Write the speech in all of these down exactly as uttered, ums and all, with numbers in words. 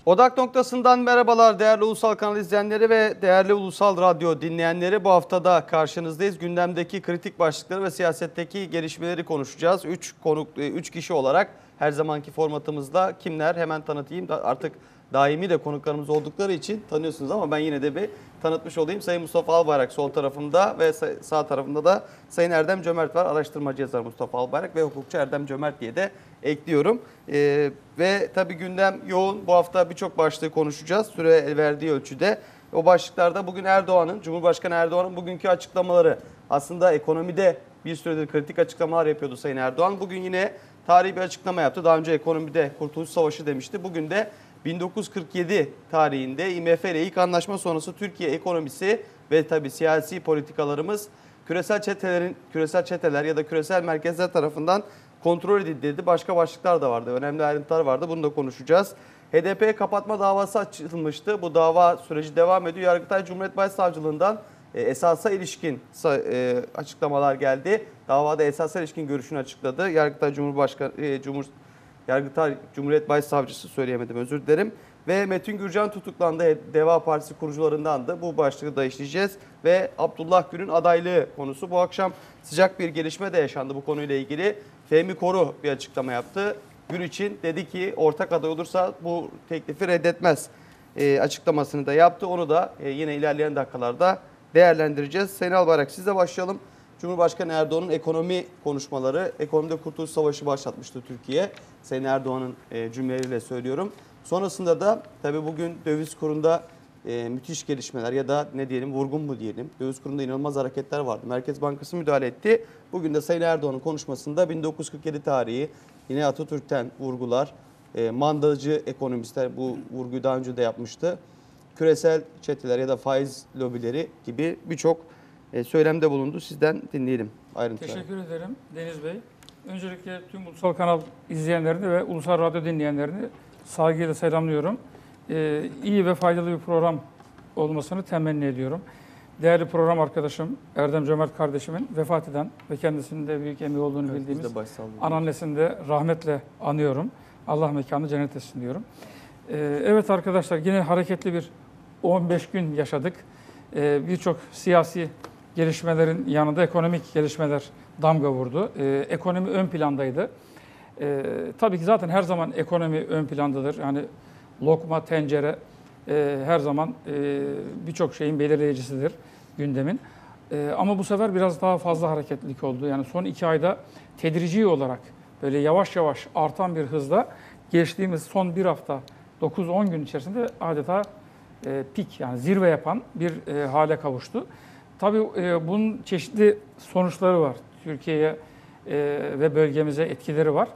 Odak noktasından merhabalar değerli Ulusal Kanal izleyenleri ve değerli Ulusal Radyo dinleyenleri. Bu haftada karşınızdayız. Gündemdeki kritik başlıkları ve siyasetteki gelişmeleri konuşacağız. üç konuk, üç kişi olarak her zamanki formatımızda kimler hemen tanıtayım. Artık daimi de konuklarımız oldukları için tanıyorsunuz ama ben yine de bir tanıtmış olayım. Sayın Mustafa Albayrak sol tarafımda ve sağ tarafımda da Sayın Erdem Cömert var. Araştırmacı yazar Mustafa Albayrak ve hukukçu Erdem Cömert diye de ekliyorum. Ee, ve tabii gündem yoğun. Bu hafta birçok başlığı konuşacağız. Süre el verdiği ölçüde. O başlıklarda bugün Erdoğan'ın, Cumhurbaşkanı Erdoğan'ın bugünkü açıklamaları. Aslında ekonomide bir süredir kritik açıklamalar yapıyordu Sayın Erdoğan. Bugün yine tarihi bir açıklama yaptı. Daha önce ekonomide Kurtuluş Savaşı demişti. Bugün de bin dokuz yüz kırk yedi tarihinde I M F ile ilk anlaşma sonrası Türkiye ekonomisi ve tabii siyasi politikalarımız küresel çetelerin küresel çeteler ya da küresel merkezler tarafından kontrol edildi dedi. Başka başlıklar da vardı. Önemli ayrıntılar vardı. Bunu da konuşacağız. H D P kapatma davası açılmıştı. Bu dava süreci devam ediyor. Yargıtay Cumhuriyet Başsavcılığından e, esasa ilişkin e, açıklamalar geldi. Davada esasa ilişkin görüşünü açıkladı. Yargıtay Cumhurbaşkanı e, Cumhur Yargıtay Cumhuriyet Başsavcısı söyleyemedim özür dilerim. Ve Metin Gürcan tutuklandı. Deva Partisi kurucularındandı. Bu başlığı da işleyeceğiz. Ve Abdullah Gül'ün adaylığı konusu. Bu akşam sıcak bir gelişme de yaşandı bu konuyla ilgili. Fehmi Koru bir açıklama yaptı. Gül için dedi ki ortak aday olursa bu teklifi reddetmez e, açıklamasını da yaptı. Onu da e, yine ilerleyen dakikalarda değerlendireceğiz. Sayın Albayrak sizle başlayalım. Cumhurbaşkanı Erdoğan'ın ekonomi konuşmaları, ekonomide Kurtuluş Savaşı başlatmıştı Türkiye. Sayın Erdoğan'ın e, cümleleriyle söylüyorum. Sonrasında da tabii bugün döviz kurunda e, müthiş gelişmeler ya da ne diyelim vurgun mu diyelim. Döviz kurunda inanılmaz hareketler vardı. Merkez Bankası müdahale etti. Bugün de Sayın Erdoğan'ın konuşmasında bin dokuz yüz kırk yedi tarihi yine Atatürk'ten vurgular. E, mandacı ekonomistler bu vurguyu daha önce de yapmıştı. Küresel çeteler ya da faiz lobileri gibi birçok e, söylemde bulundu. Sizden dinleyelim ayrıntıları. Teşekkür ederim Deniz Bey. Öncelikle tüm Ulusal Kanal izleyenlerini ve Ulusal Radyo dinleyenlerini saygıyla selamlıyorum. Ee, iyi ve faydalı bir program olmasını temenni ediyorum. Değerli program arkadaşım Erdem Cömert kardeşimin vefat eden ve kendisinin de büyük emeği olduğunu evet, bildiğimiz anneannesini de rahmetle anıyorum. Allah mekanı cennet etsin diyorum. Ee, evet arkadaşlar yine hareketli bir on beş gün yaşadık. Ee, Birçok siyasi gelişmelerin yanında ekonomik gelişmeler damga vurdu. Ee, ekonomi ön plandaydı. Ee, tabii ki zaten her zaman ekonomi ön plandadır. Yani lokma, tencere e, her zaman e, birçok şeyin belirleyicisidir gündemin. E, ama bu sefer biraz daha fazla hareketlilik oldu. Yani son iki ayda tedrici olarak böyle yavaş yavaş artan bir hızla geçtiğimiz son bir hafta dokuz on gün içerisinde adeta e, pik yani zirve yapan bir e, hale kavuştu. Tabii e, bunun çeşitli sonuçları var. Türkiye'ye e, ve bölgemize etkileri var.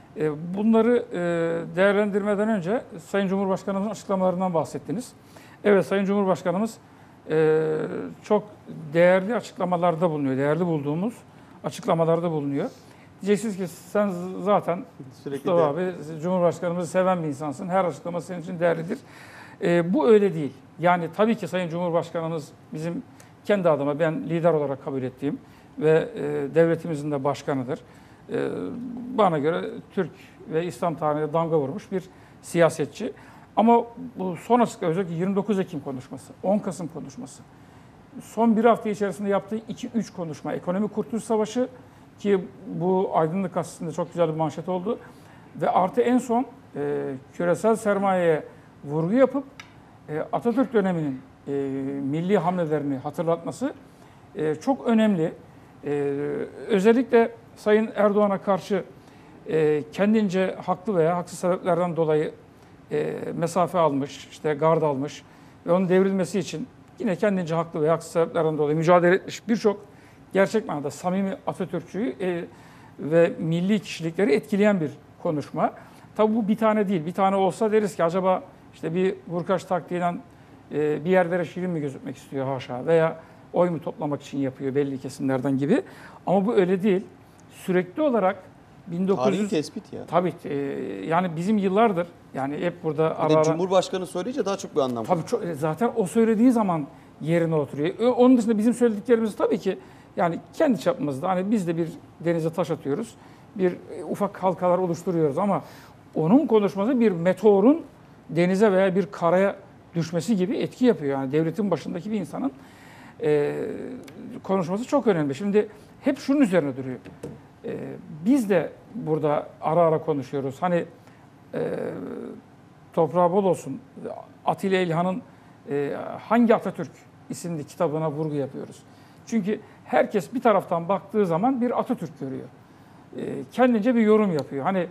E, bunları e, değerlendirmeden önce Sayın Cumhurbaşkanımızın açıklamalarından bahsettiniz. Evet Sayın Cumhurbaşkanımız e, çok değerli açıklamalarda bulunuyor. Değerli bulduğumuz açıklamalarda bulunuyor. Diyeceksiniz ki sen zaten Sürekli Mustafa abi Cumhurbaşkanımızı seven bir insansın. Her açıklaması senin için değerlidir. E, bu öyle değil. Yani tabii ki Sayın Cumhurbaşkanımız bizim kendi adıma ben lider olarak kabul ettiğim ve e, devletimizin de başkanıdır. E, bana göre Türk ve İslam tarihine damga vurmuş bir siyasetçi. Ama bu son açıklama özellikle yirmi dokuz Ekim konuşması, on Kasım konuşması, son bir hafta içerisinde yaptığı iki üç konuşma, ekonomi Kurtuluş Savaşı ki bu Aydınlık Gazetesi'nde çok güzel bir manşet oldu ve artı en son e, küresel sermayeye vurgu yapıp e, Atatürk döneminin e, milli hamlelerini hatırlatması e, çok önemli. E, özellikle Sayın Erdoğan'a karşı e, kendince haklı veya haksız sebeplerden dolayı e, mesafe almış, işte gard almış ve onun devrilmesi için yine kendince haklı veya haksız sebeplerden dolayı mücadele etmiş birçok gerçek manada samimi Atatürkçüyü e, ve milli kişilikleri etkileyen bir konuşma. Tabii bu bir tane değil. Bir tane olsa deriz ki acaba işte bir vurkaç taktiğiyle e, bir yerlere şirin mi gözükmek istiyor haşa veya oy mu toplamak için yapıyor belli kesimlerden gibi. Ama bu öyle değil. Sürekli olarak bin dokuz yüz... Tarihi tespit ya. Tabii e, yani bizim yıllardır yani hep burada ara ara... Cumhurbaşkanı söyleyince daha çok bir anlam var. Tabii çok, zaten o söylediği zaman yerine oturuyor. Onun dışında bizim söylediklerimiz tabii ki yani kendi çapımızda hani biz de bir denize taş atıyoruz. Bir ufak halkalar oluşturuyoruz ama onun konuşması bir meteorun denize veya bir karaya düşmesi gibi etki yapıyor. Yani devletin başındaki bir insanın e, konuşması çok önemli. Şimdi hep şunun üzerine duruyor. E, biz de burada ara ara konuşuyoruz. Hani e, toprağı bol olsun. Atilla İlhan'ın e, Hangi Atatürk isimli kitabına vurgu yapıyoruz. Çünkü herkes bir taraftan baktığı zaman bir Atatürk görüyor. E, kendince bir yorum yapıyor. Hani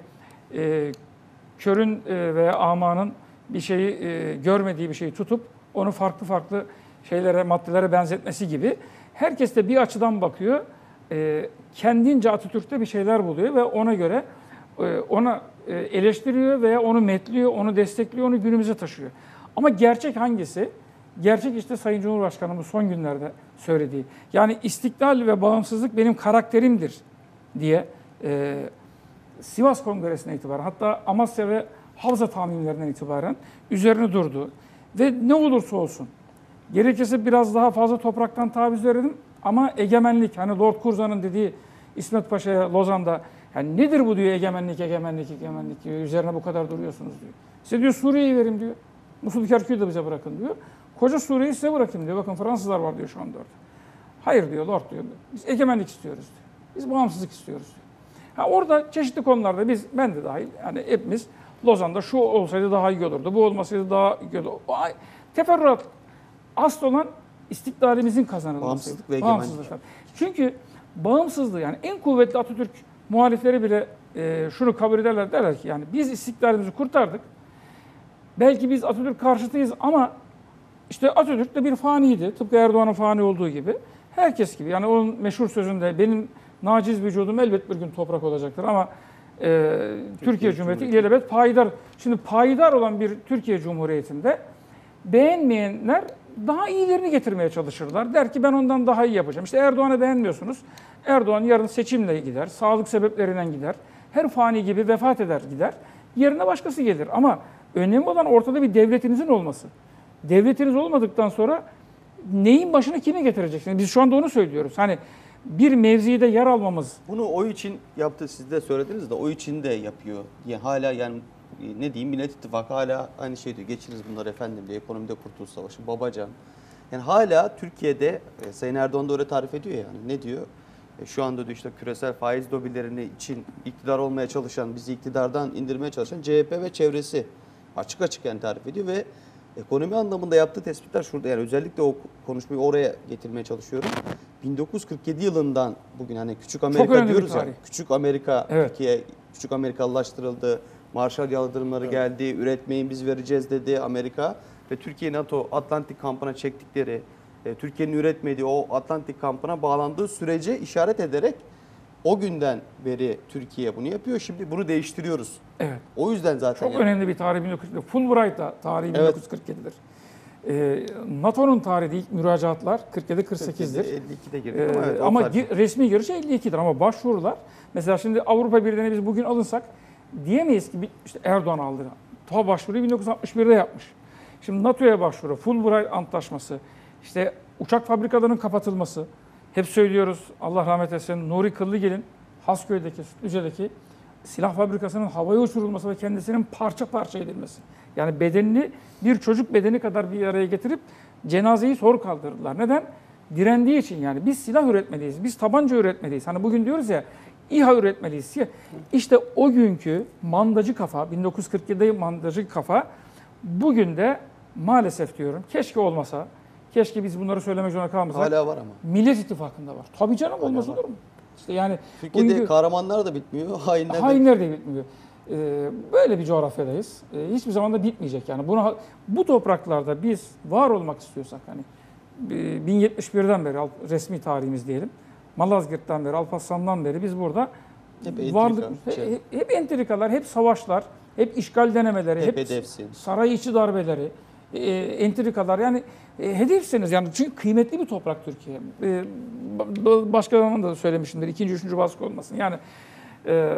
e, körün e, veya amanın bir şeyi e, görmediği bir şeyi tutup onu farklı farklı şeylere, maddelere benzetmesi gibi. Herkes de bir açıdan bakıyor. E, kendince Atatürk'te bir şeyler buluyor ve ona göre e, ona e, eleştiriyor veya onu metliyor, onu destekliyor, onu günümüze taşıyor. Ama gerçek hangisi? Gerçek işte Sayın Cumhurbaşkanımız son günlerde söylediği. Yani istiklal ve bağımsızlık benim karakterimdir diye e, Sivas Kongresi'ne itibaren, hatta Amasya ve Havza tahminlerinden itibaren üzerine durdu. Ve ne olursa olsun, gerekirse biraz daha fazla topraktan taviz verelim ama egemenlik, hani Lord Curzon'un dediği İsmet Paşa'ya Lozan'da, yani nedir bu diyor egemenlik, egemenlik, egemenlik diyor, üzerine bu kadar duruyorsunuz diyor. Size diyor Suriye'yi verin diyor, Musul Kerkük'ü de bize bırakın diyor. Koca Suriye'yi size bırakayım diyor, bakın Fransızlar var diyor şu anda orada. Hayır diyor Lord diyor, biz egemenlik istiyoruz diyor, biz bağımsızlık istiyoruz diyor. Ha, orada çeşitli konularda biz, ben de dahil, yani hepimiz Lozan'da şu olsaydı daha iyi olurdu, bu olmasaydı daha iyi olurdu. O, teferruat, asıl olan istiklalimizin kazanılması. Bağımsızlık ve egemenlik. Çünkü bağımsızlığı, yani en kuvvetli Atatürk muhalifleri bile e, şunu kabul ederler, derler ki yani biz istiklalimizi kurtardık. Belki biz Atatürk karşıtıyız ama işte Atatürk de bir faniydi. Tıpkı Erdoğan'ın fani olduğu gibi. Herkes gibi. Yani onun meşhur sözünde benim naciz vücudum elbet bir gün toprak olacaktır ama e, Türkiye, Türkiye Cumhuriyeti ilelebet payidar. Şimdi payidar olan bir Türkiye Cumhuriyeti'nde beğenmeyenler daha iyilerini getirmeye çalışırlar. Der ki ben ondan daha iyi yapacağım. İşte Erdoğan'ı beğenmiyorsunuz. Erdoğan yarın seçimle gider. Sağlık sebeplerinden gider. Her fani gibi vefat eder gider. Yerine başkası gelir. Ama önemli olan ortada bir devletinizin olması. Devletiniz olmadıktan sonra neyin başına kimi getireceksiniz? Biz şu anda onu söylüyoruz. Hani bir mevzide yer almamız. Bunu oy için yaptı, siz de söylediniz de oy için de yapıyor. Yani hala yani ne diyeyim, Millet İttifakı hala aynı şey diyor. Geçiniz bunları efendim diye, ekonomide Kurtuluş Savaşı, Babacan. Yani hala Türkiye'de e, Sayın Erdoğan da öyle tarif ediyor yani. Ne diyor? E, şu anda diyor işte küresel faiz lobilerini için iktidar olmaya çalışan, bizi iktidardan indirmeye çalışan C H P ve çevresi açık açık yani tarif ediyor ve ekonomi anlamında yaptığı tespitler şurada, yani özellikle o konuşmayı oraya getirmeye çalışıyorum. bin dokuz yüz kırk yedi yılından bugün, hani küçük Amerika diyoruz ya, küçük Amerika, evet. Türkiye küçük Amerikalılaştırıldı, Marshall yardımları evet. geldi, üretmeyin biz vereceğiz dedi Amerika ve Türkiye NATO Atlantik kampına çektikleri, e, Türkiye'nin üretmediği o Atlantik kampına bağlandığı sürece işaret ederek o günden beri Türkiye bunu yapıyor. Şimdi bunu değiştiriyoruz. Evet. O yüzden zaten. Çok yani önemli bir tarih bin dokuz yüz kırk yedi. Fulbright da tarihi evet. bin dokuz yüz kırk yedidir. Ee, NATO'nun tarihi ilk müracaatlar kırk yedi kırk sekizdir. elli ikide girdik ee, ama, evet, ama resmi görüşü elli ikidir ama başvurular, mesela şimdi Avrupa Birliği'ne biz bugün alınsak diyemeyiz ki işte Erdoğan aldı. Ta başvuruyu bin dokuz yüz altmış birde yapmış. Şimdi NATO'ya başvuru, Fulbright Antlaşması, işte uçak fabrikalarının kapatılması, hep söylüyoruz, Allah rahmet etsin, Nuri Kıllıgel'in Hasköy'deki, Sütlüce'deki silah fabrikasının havaya uçurulması ve kendisinin parça parça edilmesi. Yani bedenini bir çocuk bedeni kadar bir araya getirip cenazeyi zor kaldırdılar. Neden? Direndiği için yani. Biz silah üretmeliyiz, biz tabanca üretmeliyiz. Hani bugün diyoruz ya, İHA üretmeliyiz. İşte o günkü mandacı kafa, bin dokuz yüz kırk yedide mandacı kafa, bugün de maalesef diyorum, keşke olmasa, keşke biz bunları söylemek zorunda kalmasak. Hala var ama. Millet İttifakı'nda var. Tabii canım, hala olmaz var. Olur mu? İşte yani Türkiye'de bugünkü, kahramanlar da bitmiyor, hainler de, hainler de bitmiyor. Ee, böyle bir coğrafyadayız. Ee, hiçbir zaman da bitmeyecek yani. Buna, bu topraklarda biz var olmak istiyorsak, hani bin yetmiş birden beri resmi tarihimiz diyelim, Malazgirt'ten beri, Alparslan'dan beri biz burada hep varlık, entrika, hep, hep entrikalar, hep savaşlar, hep işgal denemeleri, hep, hep saray içi darbeleri, e, entrikalar, yani e, hedefsiniz yani, çünkü kıymetli bir toprak Türkiye. E, başka zaman da söylemişimdir, ikinci, üçüncü baskı olmasın. Yani e,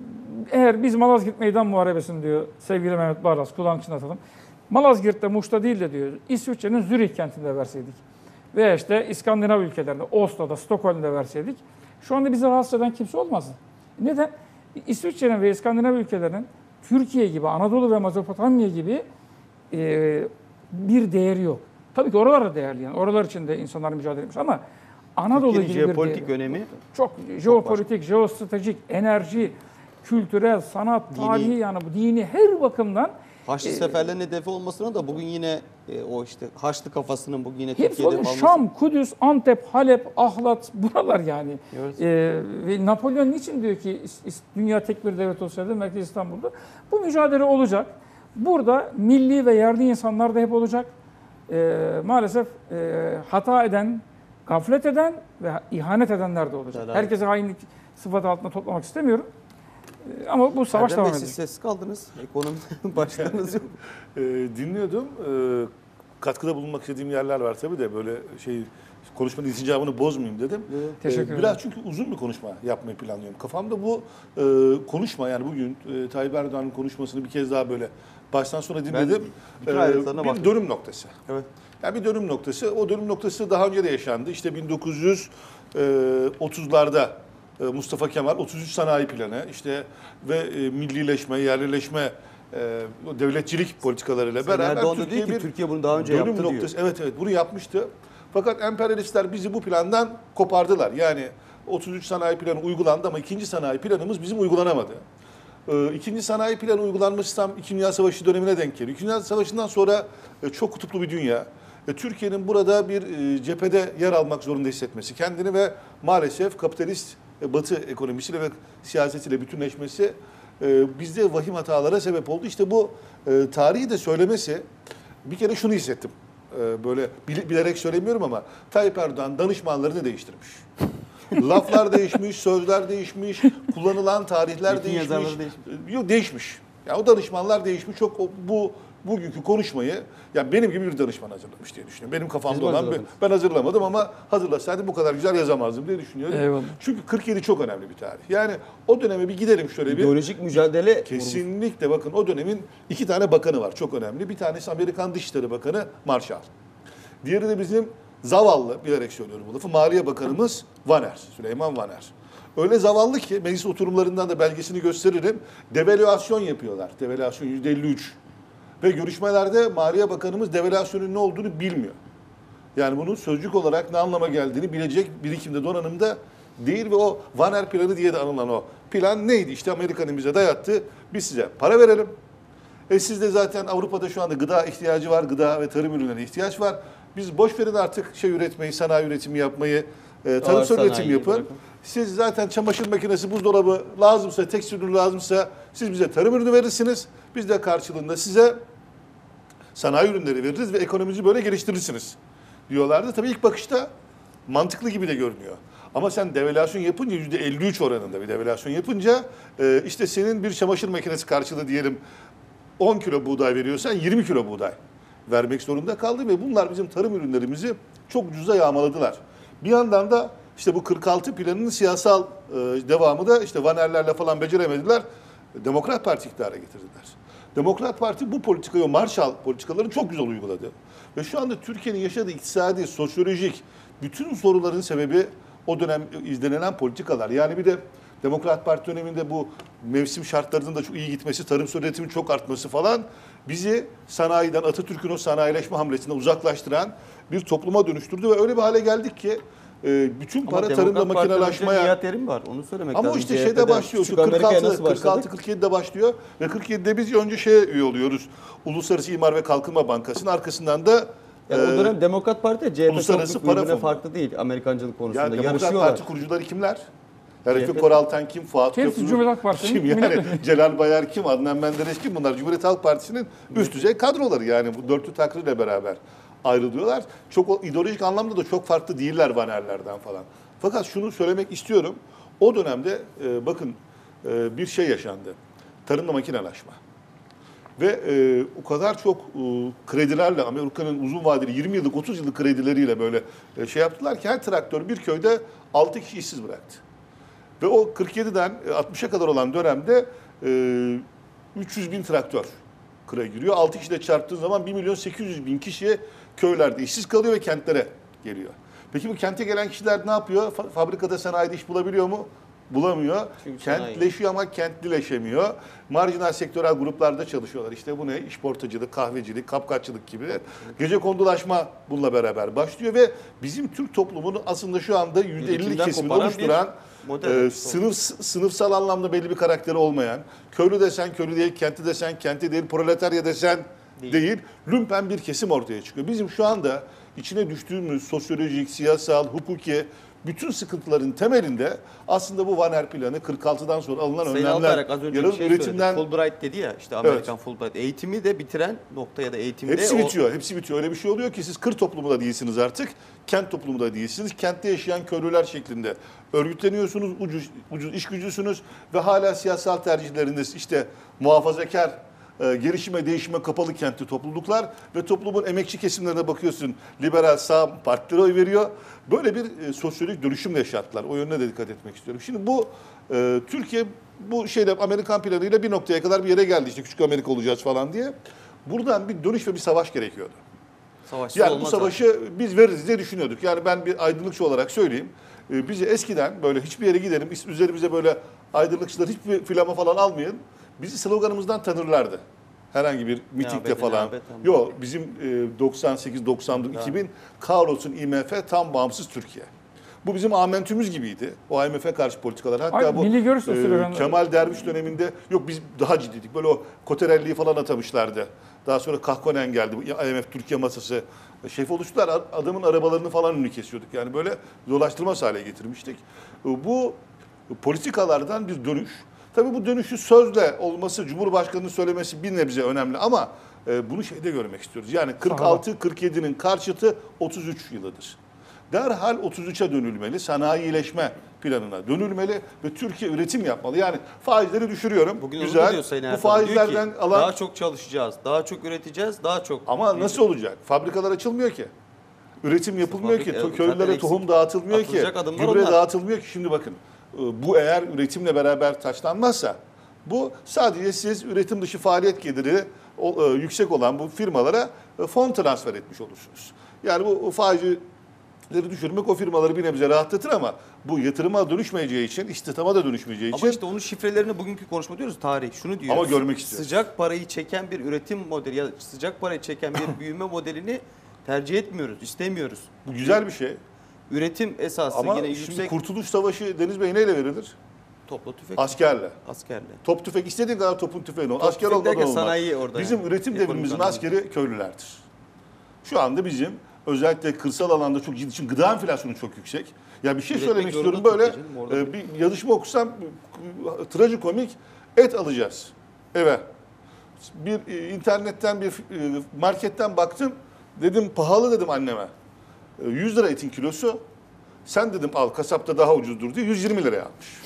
eğer biz Malazgirt Meydan Muharebesi'ni diyor sevgili Mehmet Barlas, kulağın içine atalım. Malazgirt'te, Muş'ta değil de diyor, İsviçre'nin Zürih kentinde verseydik veya işte İskandinav ülkelerinde, Oslo'da, Stockholm'da verseydik, şu anda bizi rahatsız eden kimse olmazdı. Neden? İsviçre'nin ve İskandinav ülkelerinin Türkiye gibi, Anadolu ve Mezopotamya gibi e, bir değeri yok. Tabii ki oralar da değerli yani. Oralar için de insanlar mücadele etmiş ama Anadolu Türkiye'nin gibi bir jeopolitik değeri. önemi Çok jeopolitik, jeostratejik, enerji, kültürel, sanat, Dini. tarihi yani bu dini her bakımdan Haçlı e, seferlerin hedefi olmasına da bugün yine e, o işte Haçlı kafasının bugün yine hepsi Türkiye'de oluyor. kalması. Şam, Kudüs, Antep, Halep, Ahlat buralar yani. Evet. E, ve Napolyon niçin diyor ki dünya tek bir devlet olsaydı Merkez İstanbul'da? Bu mücadele olacak. Burada milli ve yerli insanlar da hep olacak. E, maalesef e, hata eden, gaflet eden ve ihanet edenler de olacak. Helal. Herkese hainlik sıfatı altında toplamak istemiyorum. E, ama bu savaş Erdem devam Bey, edecek. siz sessiz kaldınız. Ekonomi başlarınız yok. E, dinliyordum. E, katkıda bulunmak istediğim yerler var tabii de böyle şey konuşmanın izincabını bozmayayım dedim. Evet. Teşekkür E, ederim. Biraz çünkü uzun bir konuşma yapmayı planlıyorum. Kafamda bu e, konuşma yani bugün e, Tayyip Erdoğan'ın konuşmasını bir kez daha böyle baştan sona dinledim. bütün E, ayrıntılarına bir baktım. dönüm noktası. Evet. Yani bir dönüm noktası. O dönüm noktası daha önce de yaşandı. İşte bin dokuz yüz otuzlarda e, Mustafa Kemal otuz üç sanayi planı işte ve e, millileşme, yerlileşme, e, devletçilik politikalarıyla Sayın beraber Erdoğan da Türkiye diyor ki bir Türkiye bunu daha önce dönüm yaptı diyor. noktası. Evet evet bunu yapmıştı. Fakat emperyalistler bizi bu plandan kopardılar. Yani otuz üç sanayi planı uygulandı ama ikinci sanayi planımız bizim uygulanamadı. Ee, İkinci sanayi planı uygulanması tam İkinci Dünya Savaşı dönemine denk geliyor. İkinci Dünya Savaşı'ndan sonra e, çok kutuplu bir dünya. E, Türkiye'nin burada bir e, cephede yer almak zorunda hissetmesi kendini ve maalesef kapitalist e, Batı ekonomisiyle ve siyasetiyle bütünleşmesi e, bizde vahim hatalara sebep oldu. İşte bu e, tarihi de söylemesi bir kere şunu hissettim. E, böyle bil- bilerek söylemiyorum ama Tayyip Erdoğan danışmanlarını değiştirmiş. Laflar değişmiş, sözler değişmiş, kullanılan tarihler Metin değişmiş. yazarları değişmiş. Yok değişmiş. Ya o danışmanlar değişmiş. Çok o- bu bugünkü konuşmayı ya benim gibi bir danışman hazırlamış diye düşünüyorum. Benim Siz kafamda mi olan bir, hazırladınız? ben hazırlamadım ama hazırlasaydım bu kadar güzel yazamazdım diye düşünüyorum. Eyvallah. Çünkü kırk yedi çok önemli bir tarih. Yani o döneme bir gidelim şöyle bir. İdeolojik mücadele Kesinlikle bakın o dönemin iki tane bakanı var çok önemli. Bir tanesi Amerikan Dışişleri Bakanı Marshall. Diğeri de bizim zavallı, bilerek söylüyorum bu lafı, Maliye Bakanımız Vaner, Süleyman Vaner. Öyle zavallı ki meclis oturumlarından da belgesini gösteririm. Devalüasyon yapıyorlar. Devalüasyon yüzde elli üç. Ve görüşmelerde Maliye Bakanımız devalüasyonun ne olduğunu bilmiyor. Yani bunun sözcük olarak ne anlama geldiğini bilecek birikimde, donanımda değil ve o Vaner planı diye de anılan o plan neydi? İşte Amerika'nın bize dayattı. Biz size para verelim. E siz de zaten Avrupa'da şu anda gıda ihtiyacı var, gıda ve tarım ürünlerine ihtiyaç var. Biz boş verin artık şey üretmeyi, sanayi üretimi yapmayı, e, tarımsal sanayiyi üretim yapın. bırakın. Siz zaten çamaşır makinesi, buzdolabı lazımsa, tekstil ürünü lazımsa siz bize tarım ürünü verirsiniz. Biz de karşılığında size sanayi ürünleri veririz ve ekonomimizi böyle geliştirirsiniz diyorlardı. Tabii ilk bakışta mantıklı gibi de görünüyor. Ama sen devalüasyon yapınca yüzde elli üç oranında bir devalüasyon yapınca e, işte senin bir çamaşır makinesi karşılığı diyelim on kilo buğday veriyorsan yirmi kilo buğday vermek zorunda kaldı ve bunlar bizim tarım ürünlerimizi çok ucuza yağmaladılar. Bir yandan da işte bu kırk altı planının siyasal e, devamı da işte Vanerlerle falan beceremediler. Demokrat Parti iktidara getirdiler. Demokrat Parti bu politikayı, o Marshall politikalarını çok güzel uyguladı. Ve şu anda Türkiye'nin yaşadığı iktisadi, sosyolojik bütün soruların sebebi o dönem izlenilen politikalar. Yani bir de Demokrat Parti döneminde bu mevsim şartlarının da çok iyi gitmesi, tarımsal üretimin çok artması falan bizi sanayiden, Atatürk'ün o sanayileşme hamlesinden uzaklaştıran bir topluma dönüştürdü ve öyle bir hale geldik ki e, bütün para Ama tarımda Demokrat Parti'de makinelaşmaya... Nihat Erim var. Onu söylemek Ama lazım. işte C H P'den şeyde başlıyor. küçük Şu Amerika'ya kırk altı, nasıl başladık? kırk altı kırk yedide başlıyor ve kırk yedide biz önce şeye üye oluyoruz. Uluslararası İmar ve Kalkınma Bankası'nın arkasından da Yani o e, dönem Demokrat Parti C H P Uluslararası çok Para birbirine Fonu. farklı değil Amerikancılık konusunda. yani Demokrat Yarışıyorlar. Parti kurucuları kimler? Yani C H P Refik Koraltan kim? Fuat Hepsi Köprülü Cumhuriyet Halk Partisi'nin kim? Yani milletvekili. Celal Bayar kim? Adnan Menderes kim? Bunlar Cumhuriyet Halk Partisi'nin üst düzey kadroları yani bu dörtlü takriyle beraber ayrılıyorlar. Çok o ideolojik anlamda da çok farklı değiller Vanerlerden falan. Fakat şunu söylemek istiyorum. O dönemde e, bakın e, bir şey yaşandı. Tarımla makinelaşma. Ve e, o kadar çok e, kredilerle Amerika'nın uzun vadeli yirmi yıllık otuz yıllık kredileriyle böyle e, şey yaptılar ki her traktör bir köyde altı kişi işsiz bıraktı. Ve o kırk yediden altmışa kadar olan dönemde e, üç yüz bin traktör kıraya giriyor. altı kişi de çarptığın zaman bir milyon sekiz yüz bin kişi köylerde işsiz kalıyor ve kentlere geliyor. Peki bu kente gelen kişiler ne yapıyor? Fa- Fabrikada, sanayide iş bulabiliyor mu? bulamıyor. Çünkü sanayi. Kentleşiyor ama kentlileşemiyor. Marjinal sektörel gruplarda çalışıyorlar. İşte bu ne? İşportacılık, kahvecilik, kapkaççılık gibi. Gecekondulaşma bununla beraber başlıyor ve bizim Türk toplumunun aslında şu anda yüzde elli Üretimden kesimini koparan oluşturan bir model. e, sınıf sınıfsal anlamda belli bir karakteri olmayan, köylü desen köylü değil, kentli desen kentli değil, proletarya desen Değil. değil, lümpen bir kesim ortaya çıkıyor. Bizim şu anda içine düştüğümüz sosyolojik, siyasal, hukuki bütün sıkıntıların temelinde aslında bu Van Er planı kırk altıdan sonra alınan Sayın önlemler. Albayrak az önce yarın bir şey üretimden söyledi. Fulbright dedi ya, işte Amerikan Fulbright. Eğitimi de bitiren nokta ya da eğitimde hepsi o- bitiyor. Hepsi bitiyor. Öyle bir şey oluyor ki siz kır toplumu da değilsiniz artık. Kent toplumu da değilsiniz. Kentte yaşayan köylüler şeklinde örgütleniyorsunuz. Ucuz, ucuz iş gücüsünüz ve hala siyasal tercihleriniz işte muhafazakar, e, gelişime, değişime kapalı kentli topluluklar ve toplumun emekçi kesimlerine bakıyorsun. Liberal sağ partilere oy veriyor. Böyle bir e, sosyolojik dönüşümle yaşattılar. O yönüne de dikkat etmek istiyorum. Şimdi bu e, Türkiye bu şeyle Amerikan planıyla bir noktaya kadar bir yere geldi. İşte küçük Amerika olacağız falan diye. Buradan bir dönüş ve bir savaş gerekiyordu. savaşsız Yani bu olmaz savaşı zaten. biz veririz diye düşünüyorduk. Yani ben bir aydınlıkçı olarak söyleyeyim. Ee, Bizi eskiden böyle hiçbir yere gidelim, üzerimize böyle aydınlıkçılar hiçbir flama falan almayın. Bizi sloganımızdan tanırlardı. Herhangi bir mitingde bedene, falan. ya bedene. Yok bizim e, doksan sekiz doksan dokuz iki bin kahrolsun I M F tam bağımsız Türkiye. Bu bizim amentümüz gibiydi. O I M F karşı politikalar. Hatta Ay, bu milli görüş de e, sloganı. Kemal Derviş döneminde yok biz daha ciddiydik. Böyle o Koterelli'yi falan atamışlardı. Daha sonra Kahkonen geldi. Bu I M F Türkiye masası şef oluştular. Adamın arabalarını falan önünü kesiyorduk. Yani böyle dolaştırmaz hale getirmiştik. Bu politikalardan bir dönüş. Tabii bu dönüşü sözle olması, Cumhurbaşkanı'nın söylemesi bir nebze önemli ama e, bunu şeyde görmek istiyoruz. Yani kırk altı kırk yedinin karşıtı otuz üç yılıdır. Derhal otuz üçe dönülmeli, sanayileşme planına dönülmeli ve Türkiye üretim yapmalı. Yani faizleri düşürüyorum. Bugün onu da güzel. diyor Sayın Bu Erdoğan. Diyor ki, faizlerden alan daha çok çalışacağız, daha çok üreteceğiz, daha çok... ama nasıl olacak? Fabrikalar açılmıyor ki. Üretim yapılmıyor Fabrika- ki. zaten Köylülere eksik. tohum dağıtılmıyor ki. Atılacak adımlar Gübre onlar. dağıtılmıyor ki. Şimdi bakın bu eğer üretimle beraber taçlanmazsa bu sadece siz üretim dışı faaliyet geliri o, e, yüksek olan bu firmalara e, fon transfer etmiş olursunuz. Yani bu faizleri düşürmek o firmaları bir nebze rahatlatır ama bu yatırıma dönüşmeyeceği için, istihdama da dönüşmeyeceği için Ama işte onun şifrelerini bugünkü konuşma diyoruz, tarih. Şunu diyor. Ama görmek istiyoruz. Sıcak parayı çeken bir üretim modeli ya da sıcak parayı çeken bir büyüme modelini tercih etmiyoruz, istemiyoruz. bu güzel bir şey. Üretim esası Ama yine şimdi yüksek Kurtuluş Savaşı Deniz Bey neyle verilir? topla tüfek Askerle. askerle. Top tüfek istediğin kadar topun tüfeğin ol. Top Asker tüfek olmadan derken olmaz. sanayi orada Bizim yani. üretim Ekonomik devrimimizin anlamda. askeri köylülerdir. Şu anda bizim özellikle kırsal alanda çok ciddi. Çünkü gıda enflasyonu çok yüksek. Ya bir şey Üretmek söylemek zorunda istiyorum böyle. Türkiye canım, orada e, bir yazışma okusam e, trajikomik et alacağız eve. Bir e, internetten bir e, marketten baktım. Dedim pahalı dedim anneme. E, yüz lira etin kilosu. Sen dedim al kasapta daha ucuzdur diye yüz yirmi liraya almış.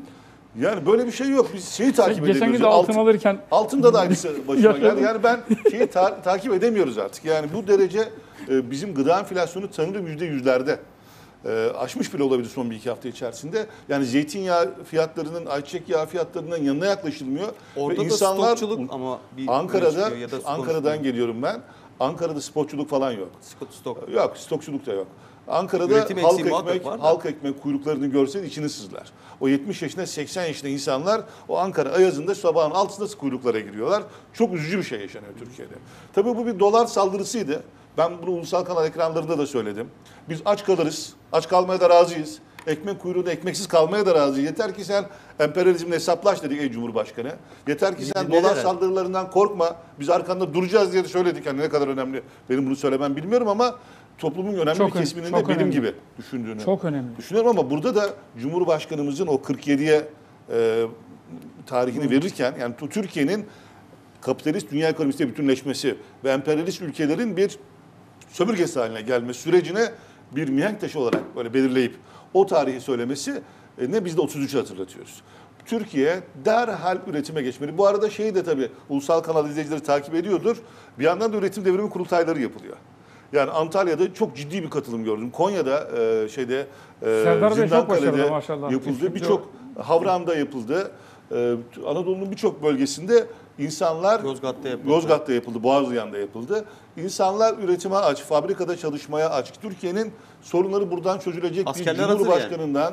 Yani böyle bir şey yok. Biz şeyi takip Geçen edemiyoruz. gün de altın Altın- alırken Altında da aynısı başıma Yaşadım. geldi. Yani ben şeyi ta- takip edemiyoruz artık. Yani bu derece e, bizim gıda enflasyonu sanırım yüzde yüzlerde. E, aşmış bile olabilir son bir iki hafta içerisinde. Yani zeytinyağı fiyatlarının, ayçiçek yağı fiyatlarından yanına yaklaşılmıyor. Orada Ve da insanlar stokçuluk ama bir Ankara'da, çıkıyor ya da Ankara'dan konuşuluyor. geliyorum ben. Ankara'da spotçuluk falan yok. Stok, stok. Yok, stokçuluk da yok. Ankara'da Üretim halk eksiği muhakkak ekmek, var da. halk ekmek kuyruklarını görsen içini sızlar. O yetmiş yaşında, seksen yaşında insanlar o Ankara ayazında sabahın altında kuyruklara giriyorlar. Çok üzücü bir şey yaşanıyor Türkiye'de. Tabii bu bir dolar saldırısıydı. Ben bunu ulusal kanal ekranlarında da söyledim. Biz aç kalırız, aç kalmaya da razıyız. Ekmek kuyruğunda ekmeksiz kalmaya da razıyız. Yeter ki sen emperyalizmle hesaplaş dedik ey Cumhurbaşkanı. Yeter ki sen Dinlediler dolar herhalde. saldırılarından korkma. Biz arkanda duracağız diye de söyledik. Yani ne kadar önemli benim bunu söylemem bilmiyorum ama toplumun önemli Çok bir önemli, kesiminin çok de benim önemli. gibi düşündüğünü çok önemli. düşünüyorum ama burada da Cumhurbaşkanımızın o kırk yediye e, tarihini verirken yani Türkiye'nin kapitalist dünya ekonomisinde bütünleşmesi ve emperyalist ülkelerin bir sömürgesi haline gelme sürecine bir mihenk taşı olarak böyle belirleyip o tarihi söylemesi e, ne biz de otuz üçü hatırlatıyoruz. Türkiye derhal üretime geçmeli. Bu arada şeyi de tabii ulusal kanal izleyicileri takip ediyordur. Bir yandan da üretim devrimi kurultayları yapılıyor. Yani Antalya'da çok ciddi bir katılım gördüm. Konya'da e, şeyde e, Serdar Bey çok başarılı Zindankale'de maşallah. yapıldı. Üçüncü Birçok Havran'da yapıldı. E, Anadolu'nun birçok bölgesinde insanlar Yozgat'ta yapıldı. Yozgat'ta yapıldı, Boğazlayan'da yapıldı. İnsanlar üretime aç, fabrikada çalışmaya aç. Türkiye'nin sorunları buradan çözülecek Askerler bir hazır Cumhurbaşkanından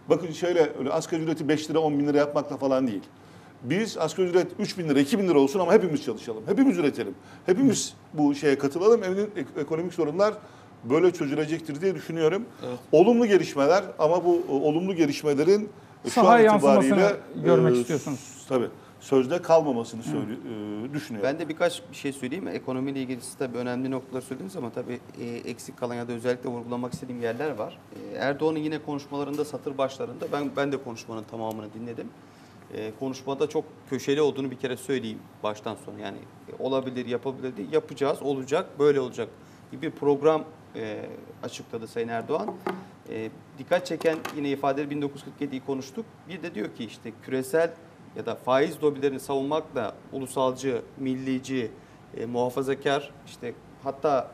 Bakın şöyle öyle asgari ücreti beş lira on bin lira yapmakla falan değil. Biz asgari ücret üç bin lira iki bin lira olsun ama hepimiz çalışalım. Hepimiz üretelim. Hepimiz bu şeye katılalım. Eminim ek- ekonomik sorunlar böyle çözülecektir diye düşünüyorum. Evet. Olumlu gelişmeler ama bu e, olumlu gelişmelerin şu an Sahaya yansımasını itibariyle görmek e, istiyorsunuz. Tabii. Sözde kalmamasını söyle, e, düşünüyorum. Ben de birkaç bir şey söyleyeyim. Ekonomiyle ilgili siz tabii önemli noktalar söylediniz ama tabii e, eksik kalan ya da özellikle vurgulamak istediğim yerler var. E, Erdoğan'ın yine konuşmalarında satır başlarında ben ben de konuşmanın tamamını dinledim. E, konuşmada çok köşeli olduğunu bir kere söyleyeyim baştan sona. Yani e, olabilir, yapabilir değil, yapacağız, olacak, böyle olacak gibi bir program e, açıkladı Sayın Erdoğan. E, dikkat çeken yine ifade bin dokuz yüz kırk yediyi konuştuk. Bir de diyor ki işte küresel ya da faiz lobilerini savunmakla ulusalcı, millici, e, muhafazakar, işte hatta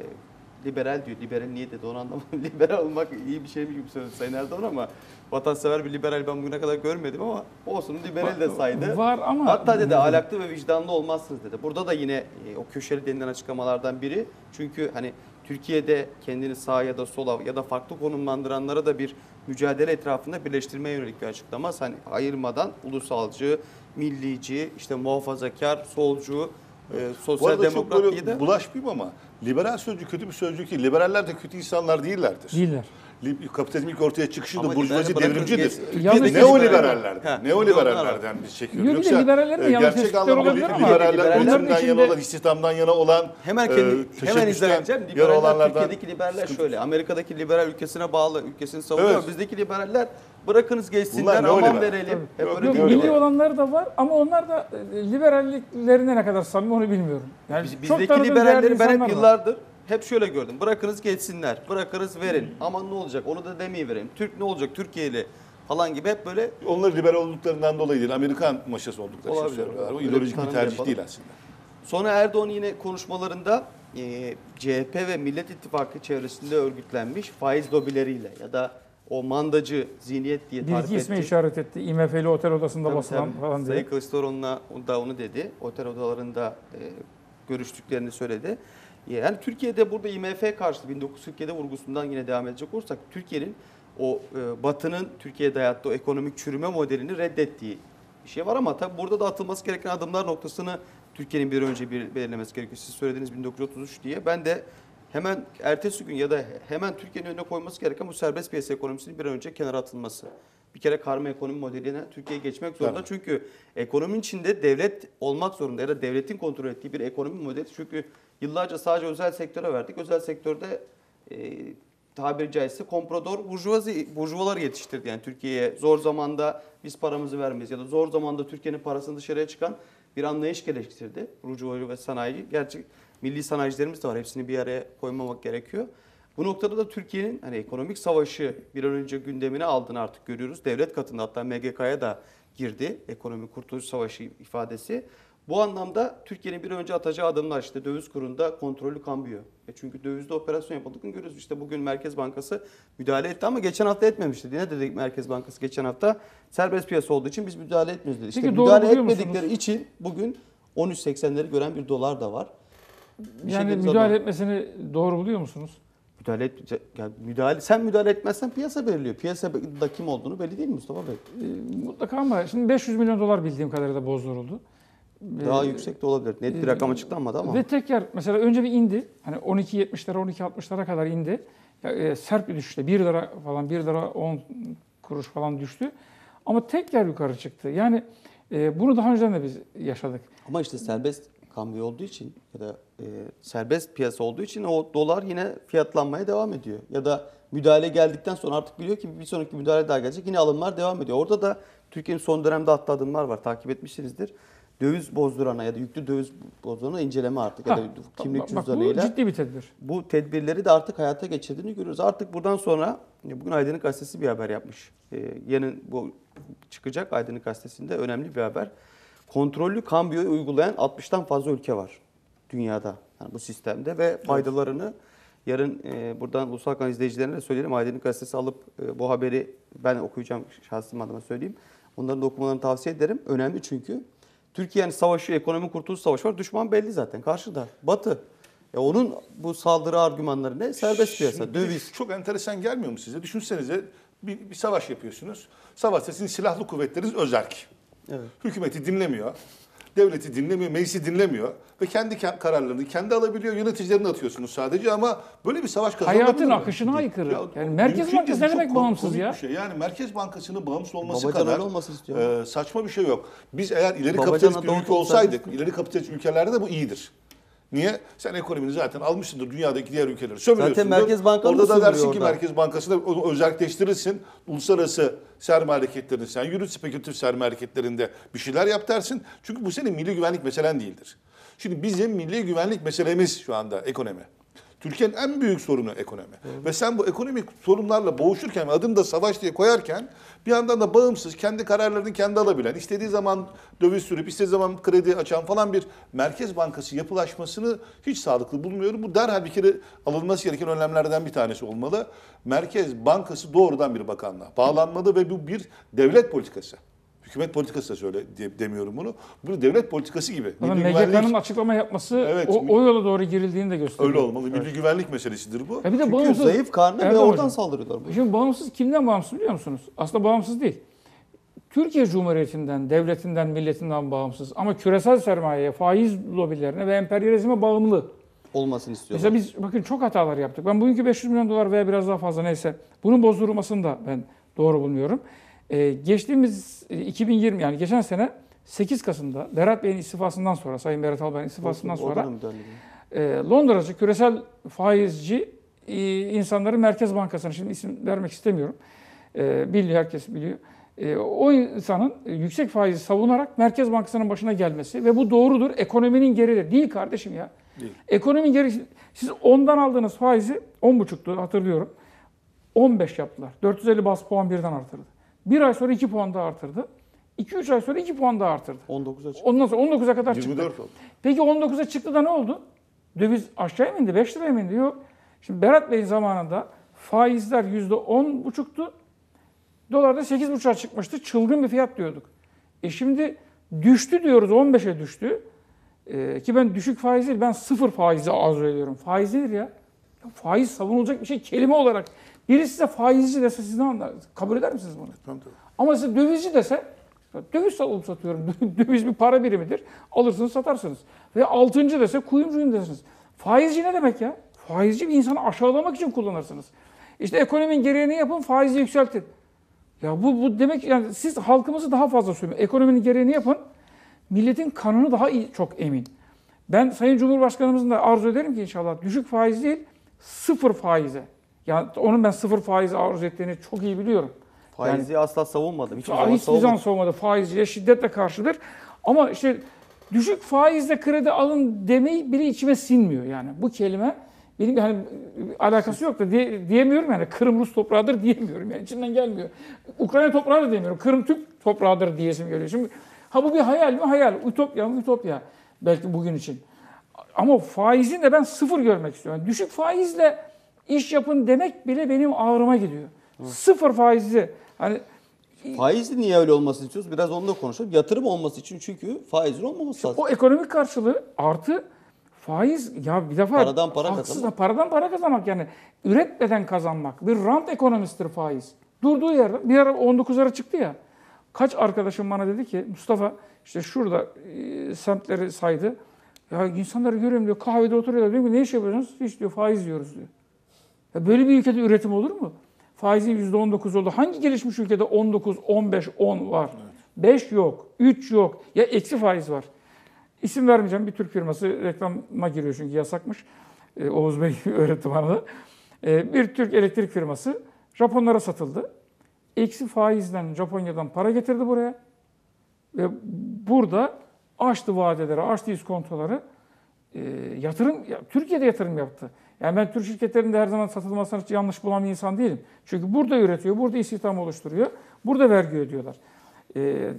e, liberal diyor. Liberal niye dedi onu anlamadım. Liberal olmak iyi bir şey mi gibi söyledi Sayın Erdoğan ama vatansever bir liberal ben bugüne kadar görmedim ama olsun liberal de saydı. Var ama... Hatta dedi ahlaklı ve vicdanlı olmazsınız dedi. Burada da yine e, o köşeli denilen açıklamalardan biri. Çünkü hani Türkiye'de kendini sağa ya da sola ya da farklı konumlandıranlara da bir mücadele etrafında birleştirmeye yönelik bir açıklama. Hani ayırmadan ulusalcı, millici, işte muhafazakar, solcu, e, Bu sosyal arada çok demokrat böyle diye de bulaşmayayım ama liberal sözcük kötü bir sözcük değil. Liberaller de kötü insanlar değillerdir. Değiller. Li- Kapitalizmin ilk ortaya çıkışında Ama burjuvazi liberali bırakın devrimcidir. geç- Yanlış Biz bir- neoliberallerden, Ha, neoliberallerden biz çekiyoruz. Yok, bir de Yoksa liberallerin de e, yanlış gerçek tespitler anlamda olabilir li- ama liberaller liberaller- üretimden içinde- yana olan, istihdamdan yana olan, hemen e, kendi hemen teşebbüsten izah edeceğim. yana Liberaller olanlardan Türkiye'deki liberaller şöyle. Amerika'daki liberal ülkesine bağlı, ülkesini savunuyor. Evet. Bizdeki liberaller bırakınız geçsinler, Bunlar aman neoliberal. verelim. Hep Yok, öyle Yok, değil mi? milli olanlar da var ama onlar da e, liberalliklerine ne kadar samimi onu bilmiyorum. Yani Biz- çok Bizdeki tanıdığım değerli liberalleri ben hep insanlar var. yıllardır hep şöyle gördüm. Bırakınız geçsinler, bırakırız verin. Aman ne olacak onu da demeyiverin. Türk ne olacak Türkiye'li falan gibi hep böyle Onlar liberal olduklarından dolayı değil, Amerikan maşası oldukları için Olabilir. söylüyorlar. Bu Öyle ideolojik bir bir tanım tercih yapalım. değil aslında. Sonra Erdoğan yine konuşmalarında e, C H P ve Millet İttifakı çevresinde örgütlenmiş faiz lobileriyle ya da o mandacı zihniyet diye Bir tarif iki isme etti. işaret etti. I M F'li otel odasında Tabii, basılan tabii. falan diye. Sayın Kılıçdaroğlu'na da onu dedi. Otel odalarında e, görüştüklerini söyledi. Yani Türkiye'de burada I M F karşıtı bin dokuz yüz kırk yedi vurgusundan yine devam edecek olursak Türkiye'nin o e, Batı'nın Türkiye'ye dayattığı o ekonomik çürüme modelini reddettiği bir şey var ama tabii burada da atılması gereken adımlar noktasını Türkiye'nin bir önce bir belirlemesi gerekiyor. Siz söylediğiniz bin dokuz yüz otuz üç diye. Ben de hemen ertesi gün ya da hemen Türkiye'nin önüne koyması gereken bu serbest piyasa ekonomisinin bir an önce kenara atılması. Bir kere karma ekonomi modeline Türkiye geçmek zorunda. Tabii. Çünkü ekonominin içinde devlet olmak zorunda ya da devletin kontrol ettiği bir ekonomi modeli. Çünkü yıllarca sadece özel sektöre verdik. Özel sektörde e, tabiri caizse komprador burjuvazi, burjuvalar yetiştirdi. Yani Türkiye'ye zor zamanda biz paramızı vermeyiz ya da zor zamanda Türkiye'nin parasını dışarıya çıkan bir anlayış geliştirdi. Burjuvazi ve sanayici. Gerçi milli sanayicilerimiz de var. Hepsini bir araya koymamak gerekiyor. Bu noktada da Türkiye'nin hani ekonomik savaşı bir an önce gündemine aldığını artık görüyoruz. Devlet katında hatta M G K'ya da girdi. Ekonomi Kurtuluş Savaşı ifadesi. Bu anlamda Türkiye'nin bir an önce atacağı adımlar işte döviz kurunda kontrollü kambiyo. E çünkü dövizde operasyon yapıldıkını görüyoruz. İşte bugün Merkez Bankası müdahale etti ama geçen hafta etmemişti. Ne dedi Merkez Bankası geçen hafta? Serbest piyasa olduğu için biz müdahale etmiyoruz dedi. İşte Peki, doğru müdahale buluyor etmedikleri musunuz? için bugün on üç seksenleri gören bir dolar da var. Bir Yani şekilde müdahale adam- etmesini doğru buluyor musunuz? Müdahale et, yani müdahale sen müdahale etmezsen piyasa belirliyor. Piyasada kim olduğunu belli değil mi Mustafa Bey? Ee, mutlaka ama şimdi beş yüz milyon dolar bildiğim kadarıyla bozduruldu. Daha Ee, yüksek de olabilir. Net bir rakam açıklanmadı ama. Ve tekrar mesela önce bir indi. Hani on iki yetmişlere on iki altmışlara kadar indi. Ya, e, sert bir düşüşte bir lira falan bir lira on kuruş falan düştü. Ama tekrar yukarı çıktı. Yani e, bunu daha önceden de biz yaşadık. Ama işte serbest kambiyo olduğu için ya da e, serbest piyasa olduğu için o dolar yine fiyatlanmaya devam ediyor. Ya da müdahale geldikten sonra artık biliyor ki bir sonraki müdahale daha gelecek. Yine alımlar devam ediyor. Orada da Türkiye'nin son dönemde attığı adımlar var. Takip etmişsinizdir. Döviz bozdurana ya da yüklü döviz bozdurana inceleme artık ya da Ha, kimlik bak, bak, bu cüzdanıyla. ciddi bir tedbir. Bu tedbirleri de artık hayata geçirdiğini görüyoruz. Artık buradan sonra bugün Aydınlık Gazetesi bir haber yapmış. Ee, yarın bu çıkacak Aydınlık Gazetesi'nde önemli bir haber. Kontrollü kambiyoyu uygulayan altmıştan fazla ülke var dünyada yani bu sistemde ve faydalarını yarın e, buradan Ulusal Kanal izleyicilerine de söyleyelim. Aydınlık Gazetesi alıp e, bu haberi ben okuyacağım şahsım adına söyleyeyim. Onların da okumalarını tavsiye ederim. Önemli çünkü. Türkiye yani savaşı, ekonomi kurtuluş savaşı var. Düşman belli zaten karşıda. Batı. E onun bu saldırı argümanları ne? Serbest piyasa, Şimdi döviz. Çok enteresan gelmiyor mu size? Düşünsenize bir, bir savaş yapıyorsunuz. Savaşta sizin silahlı kuvvetleriniz özerk. Evet. Hükümeti dinlemiyor. Devleti dinlemiyor, meclisi dinlemiyor ve kendi ke- kararlarını kendi alabiliyor. Yöneticilerini atıyorsunuz sadece ama böyle bir savaş kazanılabilir Hayatın mi? akışına aykırı. Ya, Yani Merkez mümkün Bankası değil. ne demek Çok bağımsız komik ya? bir şey. Yani Merkez Bankası'nın bağımsız olması Babacan kadar öyle olması istiyor. e, saçma bir şey yok. Biz eğer ileri Babacan kapitalist bir Adolfo ülke olsaydık, ileri kapitalist ülkelerde de bu iyidir. Niye? Sen ekonomini zaten almışsındır dünyadaki diğer ülkeleri. Sömürüyorsundur. Zaten Merkez Bankası Orada da sömürüyor dersin ki orada. Merkez Bankası'nda onu özelleştirirsin. Uluslararası sermaye hareketlerini sen yürüt, spekülatif sermaye hareketlerinde bir şeyler yap dersin. Çünkü bu senin milli güvenlik meselen değildir. Şimdi bizim milli güvenlik meselemiz şu anda ekonomi. Türkiye'nin en büyük sorunu ekonomi. Hı. Ve sen bu ekonomik sorunlarla boğuşurken ve adını da savaş diye koyarken bir yandan da bağımsız, kendi kararlarını kendi alabilen, istediği zaman döviz sürüp, istediği zaman kredi açan falan bir Merkez Bankası yapılaşmasını hiç sağlıklı bulmuyorum. Bu derhal bir kere alınması gereken önlemlerden bir tanesi olmalı. Merkez Bankası doğrudan bir bakanlığa bağlanmalı ve bu bir devlet politikası. Hükümet politikası da söyle de, demiyorum bunu. Bu devlet politikası gibi. Ama Milli M G K'nın güvenlik açıklama yapması Evet, o, o yola doğru girildiğini de gösteriyor. öyle olmalı. Milli güvenlik meselesidir bu. Ya bir de Çünkü bağımsız, zayıf karnı ve Erdem oradan Hocam, saldırıyorlar. Bu. Şimdi bağımsız kimden bağımsız biliyor musunuz? Aslında bağımsız değil. Türkiye Cumhuriyeti'nden, devletinden, milletinden bağımsız. Ama küresel sermayeye, faiz lobilerine ve emperyalizme bağımlı. Olmasını istiyorlar. Mesela biz bakın çok hatalar yaptık. Ben bugünkü beş yüz milyon dolar veya biraz daha fazla neyse bunun bozdurulmasını da ben doğru bulmuyorum. Ee, geçtiğimiz iki bin yirmi yani geçen sene sekiz Kasım'da Berat Bey'in istifasından sonra, Sayın Berat Albay'ın istifasından O- o sonra dönem döndü. e, Londra'cı küresel faizci e, insanları Merkez Bankası'na, şimdi isim vermek istemiyorum. E, biliyor, herkes biliyor. E, o insanın yüksek faizi savunarak Merkez Bankası'nın başına gelmesi ve bu doğrudur. Ekonominin geride değil kardeşim ya. Değil. Ekonominin geri, siz ondan aldığınız faizi on buçuktu hatırlıyorum. on beş yaptılar. dört yüz elli bas puan birden artırdı. Bir ay sonra iki puan daha artırdı. iki üç ay sonra iki puan daha artırdı. on dokuza çıktı. Ondan sonra on dokuza kadar yirmi çıktı. dört oldu. Peki on dokuza çıktı da ne oldu? Döviz aşağıya mı indi? beş liraya mı indi? Yok. Şimdi Berat Bey'in zamanında faizler yüzde on buçuktu. Dolar da sekiz buçuğa çıkmıştı. Çılgın bir fiyat diyorduk. E şimdi düştü diyoruz, on beşe düştü. Ee, ki ben düşük faiz değil, ben sıfır faizi arzu ediyorum. Faiz nedir ya? Ya faiz savunulacak bir şey kelime olarak. Biri size faizci dese siz ne anlarsınız? Kabul eder misiniz bunu? Tamam, tabii. Ama size dövizci dese, döviz alıp satıyorum. Döviz bir para birimidir. Alırsınız satarsınız. Ve altıncı dese kuyumcuyum dersiniz. Faizci ne demek ya? Faizci bir insanı aşağılamak için kullanırsınız. İşte ekonominin gereğini yapın, faizi yükseltin. Ya bu, bu demek yani siz halkımızı daha fazla sömürün. Ekonominin gereğini yapın. Milletin kanını daha iyi, çok emin. Ben Sayın Cumhurbaşkanımızın da arzu ederim ki inşallah düşük faiz değil, sıfır faize. Yani onun ben sıfır faizi arzu ettiğini çok iyi biliyorum. Faizi asla savunmadım. Hiçbir Yani zaman hiçbir zaman savunmadım. savunmadı. Faizciye şiddetle karşıdır. Ama işte düşük faizle kredi alın demeyi bile içime sinmiyor yani. Bu kelime benim hani alakası yok da diye, diyemiyorum yani. Kırım Rus toprağıdır diyemiyorum yani. İçimden gelmiyor. Ukrayna toprağı da diyemiyorum. Kırım Türk toprağıdır diyesim geliyor. Şimdi ha bu bir hayal mi? Hayal. Ütopya mı? Ütopya. Belki bugün için. Ama faizin de ben sıfır görmek istiyorum. Yani düşük faizle iş yapın demek bile benim ağrıma gidiyor. Hı. Sıfır faizli. Hani Faizli niye öyle olmasını istiyoruz? Biraz onu da konuşalım. Yatırım olması için çünkü faizin olmaması lazım. o ekonomik karşılığı artı faiz ya bir defa Paradan para haksız da kazanmak. paradan para kazanmak yani üretmeden kazanmak. Bir rant ekonomisidir faiz. Durduğu yerde bir ara on dokuzlara çıktı ya. Kaç arkadaşım bana dedi ki Mustafa işte şurada e, semtleri saydı. Ya insanları görüyorum diyor kahvede oturuyorlar. Diyor ki ne iş yapıyorsunuz? Hiç diyor faiz diyoruz diyor. Ya böyle bir ülkede üretim olur mu? Faizin yüzde on dokuz oldu. Hangi gelişmiş ülkede on dokuz, on beş, on var? Evet. beş yok, üç yok. Ya eksi faiz var. İsim vermeyeceğim. Bir Türk firması reklama giriyor çünkü yasakmış. Ee, Oğuz Bey öğretti bana da. Ee, bir Türk elektrik firması Japonlara satıldı. Eksi faizden Japonya'dan para getirdi buraya. Ve burada açtı vadeleri, açtı iskontoları. E, yatırım, ya, Türkiye'de yatırım yaptı. Yani ben Türk şirketlerinde her zaman satılmasını hiç yanlış bulan bir insan değilim. Çünkü burada üretiyor, burada istihdam oluşturuyor, burada vergi ödüyorlar. E,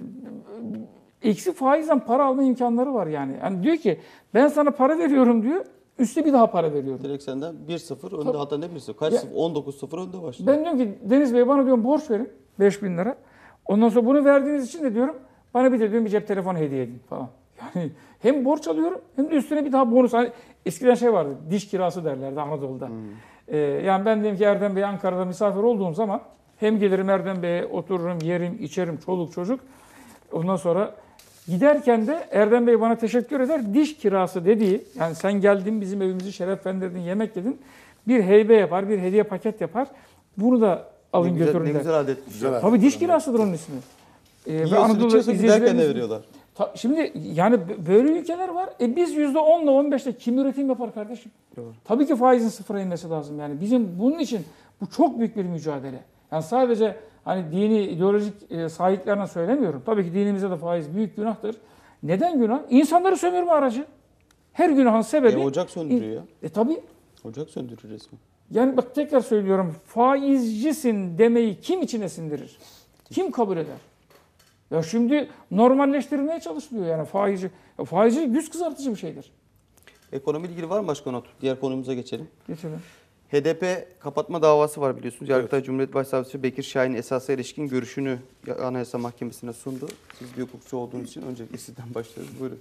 eksi faizden para alma imkanları var yani. Yani diyor ki ben sana para veriyorum diyor, üstüne bir daha para veriyorum. Direkt senden bir sıfır önde, Tabii. hatta ne bir sıfır? Kaç Ya, sıfır? on dokuz sıfır önde başlıyor. Ben diyorum ki Deniz Bey bana diyorum borç verin beş bin lira. Ondan sonra bunu verdiğiniz için de diyorum bana bir de diyorum bir cep telefonu hediye edin falan. Yani Yani hem borç alıyorum hem de üstüne bir daha bonus. Hani eskiden şey vardı, diş kirası derlerdi Anadolu'da. Hmm. Ee, yani ben diyelim ki Erdem Bey Ankara'da misafir olduğum zaman hem gelirim Erdem Bey'e otururum, yerim, içerim, çoluk çocuk. Ondan sonra giderken de Erdem Bey bana teşekkür eder. Diş kirası dediği, yani sen geldin bizim evimizi şereflendirdin, yemek yedin. Bir heybe yapar, bir hediye paket yapar. Bunu da alın Ne güzel, götürün ne der. güzel adetmiş. Güzel. Tabii diş kirasıdır onun ismi. Ee, ve Yiyorsun, Anadolu içiyorsun, giderken de izleyicilerimiz- veriyorlar. Ta- Şimdi yani b- böyle ülkeler var. E biz yüzde onla on beşle kim üretim yapar kardeşim? Doğru. Tabii ki faizin sıfıra inmesi lazım. Yani bizim bunun için bu çok büyük bir mücadele. Yani sadece hani dini ideolojik e, sahiplerine söylemiyorum. Tabii ki dinimizde de faiz büyük günahtır. Neden günah? İnsanları sömürme aracı. Her günahın sebebi... E, ocak söndürüyor ya. E tabii. Ocak söndürür resmen. Yani bak tekrar söylüyorum. Faizcisin demeyi kim içine sindirir? Kim kabul eder? Ya şimdi normalleştirilmeye çalışılıyor yani faizci. Ya faizci yüz kızartıcı bir şeydir. Ekonomiyle ilgili var mı Başkan Otur? Diğer konumuza geçelim. Geçelim. H D P kapatma davası var biliyorsunuz. Yargıtay Cumhuriyet Başsavcısı Bekir Şahin esasa ilişkin görüşünü Anayasa Mahkemesi'ne sundu. Siz bir hukukçu olduğunuz için öncelikle sizden başlıyoruz. Buyurun.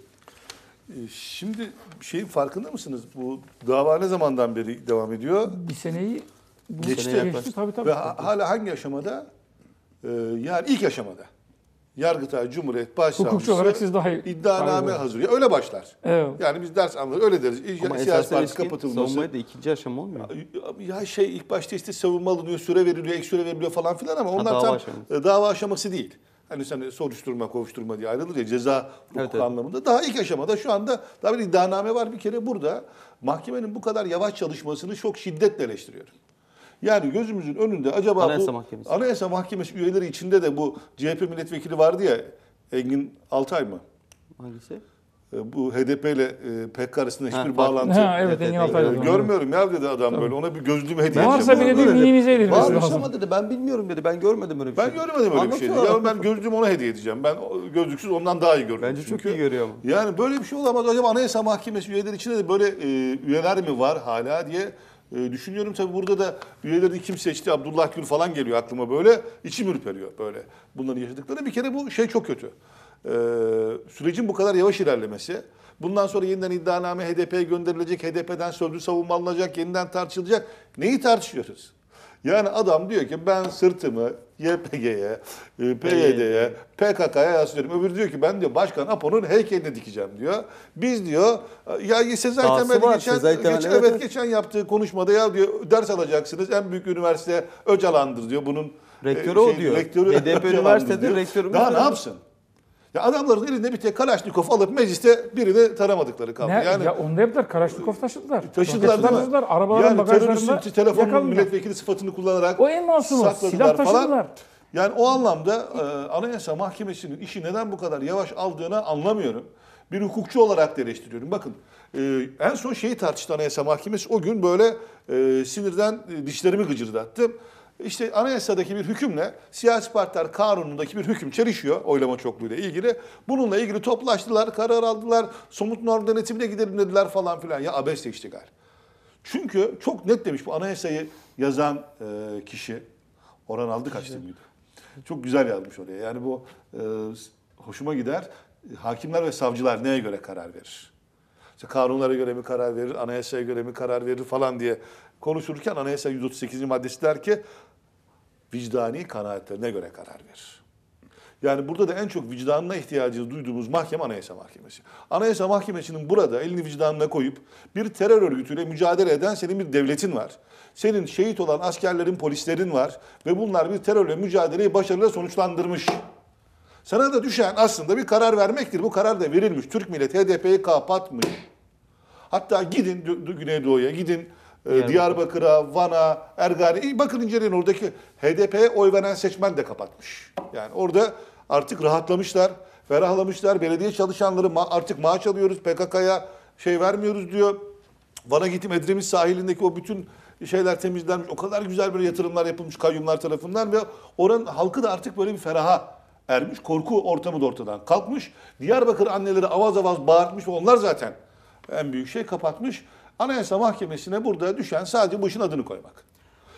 Şimdi şeyin farkında mısınız? Bu dava ne zamandan beri devam ediyor? Bir seneyi bu Geçti. sene geçti tabii tabii. Ve ha- hala hangi aşamada? Ee, yani ilk aşamada. Yargıtay Cumhuriyet Başsavcısı Hukukçu olarak siz daha iyi iddianame karar hazırlıyor. Öyle başlar. Evet. Yani biz ders anlarız. Öyle deriz. Ama Siyasi esasa parti ilişkin kapatılması. savunmaya da ikinci aşama olmuyor. Ya şey ilk başta işte savunma alınıyor, süre veriliyor, ek süre veriliyor falan filan ama onlar dava tam aşaması. e, dava aşaması değil. Hani sen soruşturma, kovuşturma diye ayrılır ya ceza hukuku Evet, evet. anlamında. Daha ilk aşamada şu anda daha bir iddianame var bir kere burada. Mahkemenin bu kadar yavaş çalışmasını çok şiddetle eleştiriyorum. Yani gözümüzün önünde acaba Anayasa bu Mahkemesi. Anayasa Mahkemesi üyeleri içinde de bu C H P milletvekili vardı ya Engin Altay mı? Hangisi? E, Bu H D P ile e, P K K arasında hiçbir fark- bağlantı Ha, evet Evet, Engin evet, Altay. e, dedi. görmüyorum ya dedi adam böyle. Ona bir gözlüğümü hediye Varsa edeceğim. bile Ona. değil minimize edilmesi Varmış lazım. ama dedi ben bilmiyorum dedi. Ben görmedim öyle bir Ben şey. görmedim öyle bir şey. Anlatıyorlar. Ya ben gözlüğümü ona hediye edeceğim. Ben o gözlüksüz ondan daha iyi görüyorum. Bence çok çünkü. iyi görüyor ama. Yani böyle bir şey olamaz. Acaba Anayasa Mahkemesi üyeleri içinde de böyle e, üyeler mi var hala diye e, düşünüyorum. Tabii burada da üyeleri kim seçti? Abdullah Gül falan geliyor aklıma böyle. İçim ürperiyor böyle. Bunları yaşadıkları. Bir kere bu şey çok kötü. E, sürecin bu kadar yavaş ilerlemesi. Bundan sonra yeniden iddianame H D P'ye gönderilecek. H D P'den sözlü savunma alınacak. Yeniden tartışılacak. Neyi tartışıyoruz? Yani adam diyor ki ben sırtımı Y P G'ye, P Y D'ye, P K K'ya yaslıyorum. Öbürü diyor ki ben diyor Başkan Apo'nun heykelini dikeceğim diyor. Biz diyor ya Sezai Dahası Temel'in var, geçen, Sezai Temel, geçen, evet, evet, evet. geçen yaptığı konuşmada ya diyor ders alacaksınız. En büyük üniversite Öcalan'dır diyor. Bunun Rektörü e, o diyor. rektörü H D P Öcalan'dır üniversitede diyor. rektörümüz Daha ne diyor. yapsın? Ya adamların elinde bir tek Kalaşnikov alıp mecliste birini taramadıkları kaldı. Ne, yani ya onda yaptılar. Kalaşnikov taşıdılar. taşıdılar değil mi? Taşıdılar. Arabaların Yani bagajlarında teröristin telefonun yakaladılar. milletvekili sıfatını kullanarak O en masumu. sakladılar Silah falan. taşıdılar. Yani o anlamda e, Anayasa Mahkemesi'nin işi neden bu kadar yavaş aldığını anlamıyorum. Bir hukukçu olarak da eleştiriyorum. Bakın e, en son şeyi tartıştı Anayasa Mahkemesi. O gün böyle e, sinirden e, dişlerimi gıcırdattım. İşte anayasadaki bir hükümle siyasi partiler kanunundaki bir hüküm çelişiyor oylama çokluğuyla ilgili. Bununla ilgili toplaştılar, karar aldılar, somut norm denetimine gidelim dediler falan filan. Ya abesle iştigal. Çünkü çok net demiş bu anayasayı yazan e, kişi. Orhan Aldıkaç'tı mıydı? Çok güzel yazmış oraya. Yani bu e, hoşuma gider. Hakimler ve savcılar neye göre karar verir? İşte kanunlara göre mi karar verir, anayasaya göre mi karar verir falan diye konuşurken anayasa yüz otuz sekizinci maddesi der ki vicdani kanaatlerine göre karar verir. Yani burada da en çok vicdanına ihtiyacı duyduğumuz mahkeme Anayasa Mahkemesi. Anayasa Mahkemesi'nin burada elini vicdanına koyup bir terör örgütüyle mücadele eden senin bir devletin var. Senin şehit olan askerlerin, polislerin var ve bunlar bir terörle mücadeleyi başarıyla sonuçlandırmış. Sana da düşen aslında bir karar vermektir. Bu karar da verilmiş. Türk milleti H D P'yi kapatmış. Hatta gidin Güneydoğu'ya, gidin Diyarbakır. Diyarbakır'a, Van'a, Ergani. Bakın inceleyin oradaki H D P'ye oy veren seçmen de kapatmış. Yani orada artık rahatlamışlar, ferahlamışlar. Belediye çalışanları ma- artık maaş alıyoruz, P K K'ya şey vermiyoruz diyor. Van'a gittim Edremit sahilindeki o bütün şeyler temizlenmiş. O kadar güzel böyle yatırımlar yapılmış kayyumlar tarafından ve oranın halkı da artık böyle bir feraha ermiş. Korku ortamı da ortadan kalkmış. Diyarbakır anneleri avaz avaz bağırtmış ve onlar zaten en büyük şey kapatmış. Anayasa Mahkemesi'ne burada düşen sadece bu işin adını koymak.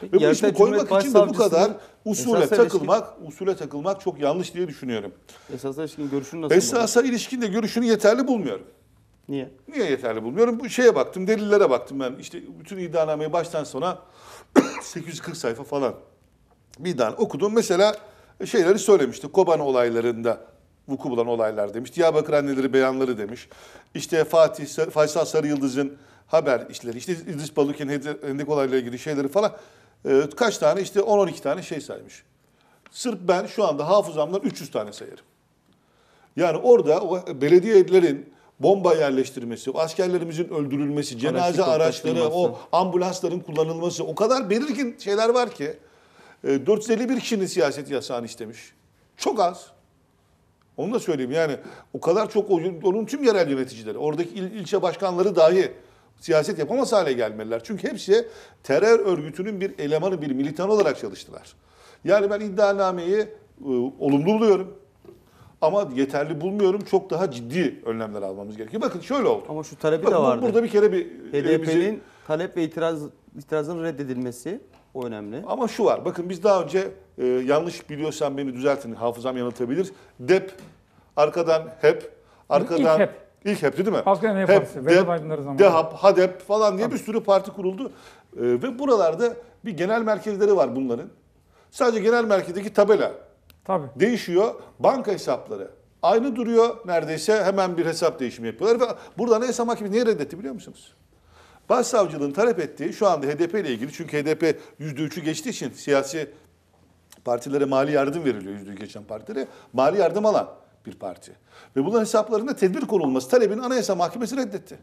Ve bu Yargıtay ismi koymak Cumhuriyet için de bu kadar Başsavcısının usule esasa takılmak, usule takılmak çok yanlış diye düşünüyorum. Esasa ilişkin görüşün nasıl? Esasa ilişkin de görüşünü yeterli bulmuyorum. Niye? Niye yeterli bulmuyorum? Bu şeye baktım, delillere baktım ben. İşte bütün iddianameyi baştan sona sekiz yüz kırk sayfa falan bir iddianame okudum. Mesela şeyleri söylemişti. Kobani olaylarında vuku bulan olaylar demiş. Diyarbakır anneleri beyanları demiş. İşte Fatih Faysal Sarıyıldız'ın haber işleri, işte İdris Balık'ın Hendek olaylarıyla ilgili şeyleri falan e, kaç tane işte on on iki tane şey saymış. Sırf ben şu anda hafızamdan üç yüz tane sayarım. Yani orada o belediyelerin bomba yerleştirmesi, o askerlerimizin öldürülmesi, cenaze araçları, o ambulansların kullanılması o kadar belirgin şeyler var ki e, dört yüz elli bir kişinin siyaset yasağını istemiş. Çok az. Onu da söyleyeyim yani o kadar çok onun tüm yerel yöneticileri, oradaki il, ilçe başkanları dahi siyaset yapamaz hale gelmeliler. Çünkü hepsi terör örgütünün bir elemanı, bir militan olarak çalıştılar. Yani ben iddianameyi e, olumlu buluyorum. Ama yeterli bulmuyorum. Çok daha ciddi önlemler almamız gerekiyor. Bakın şöyle oldu. Ama şu talebi Bakın, de vardı. Burada bir kere bir H D P'nin elimizi... talep ve itiraz itirazın reddedilmesi o önemli. Ama şu var. Bakın biz daha önce e, yanlış biliyorsam beni düzeltin. Hafızam yanıltabilir. D E P, arkadan H E P, arkadan... İlk H E P. İlk H E P'ti değil mi? Halk Emeği H E P, Partisi, D E Vedat P, Aydınları zamanında. D E H A P, H A D E P falan diye bir sürü parti kuruldu. E, ve buralarda bir genel merkezleri var bunların. Sadece genel merkezdeki tabela Tabii. değişiyor. Banka hesapları aynı duruyor neredeyse, hemen bir hesap değişimi yapıyorlar. Ve burada Anayasa Mahkemesi niye reddetti biliyor musunuz? Başsavcılığın talep ettiği şu anda H D P ile ilgili, çünkü H D P yüzde üçü geçtiği için siyasi partilere mali yardım veriliyor, yüzde üç geçen partilere. Mali yardım alan bir parti. Ve bunların hesaplarında tedbir konulması talebini Anayasa Mahkemesi reddetti.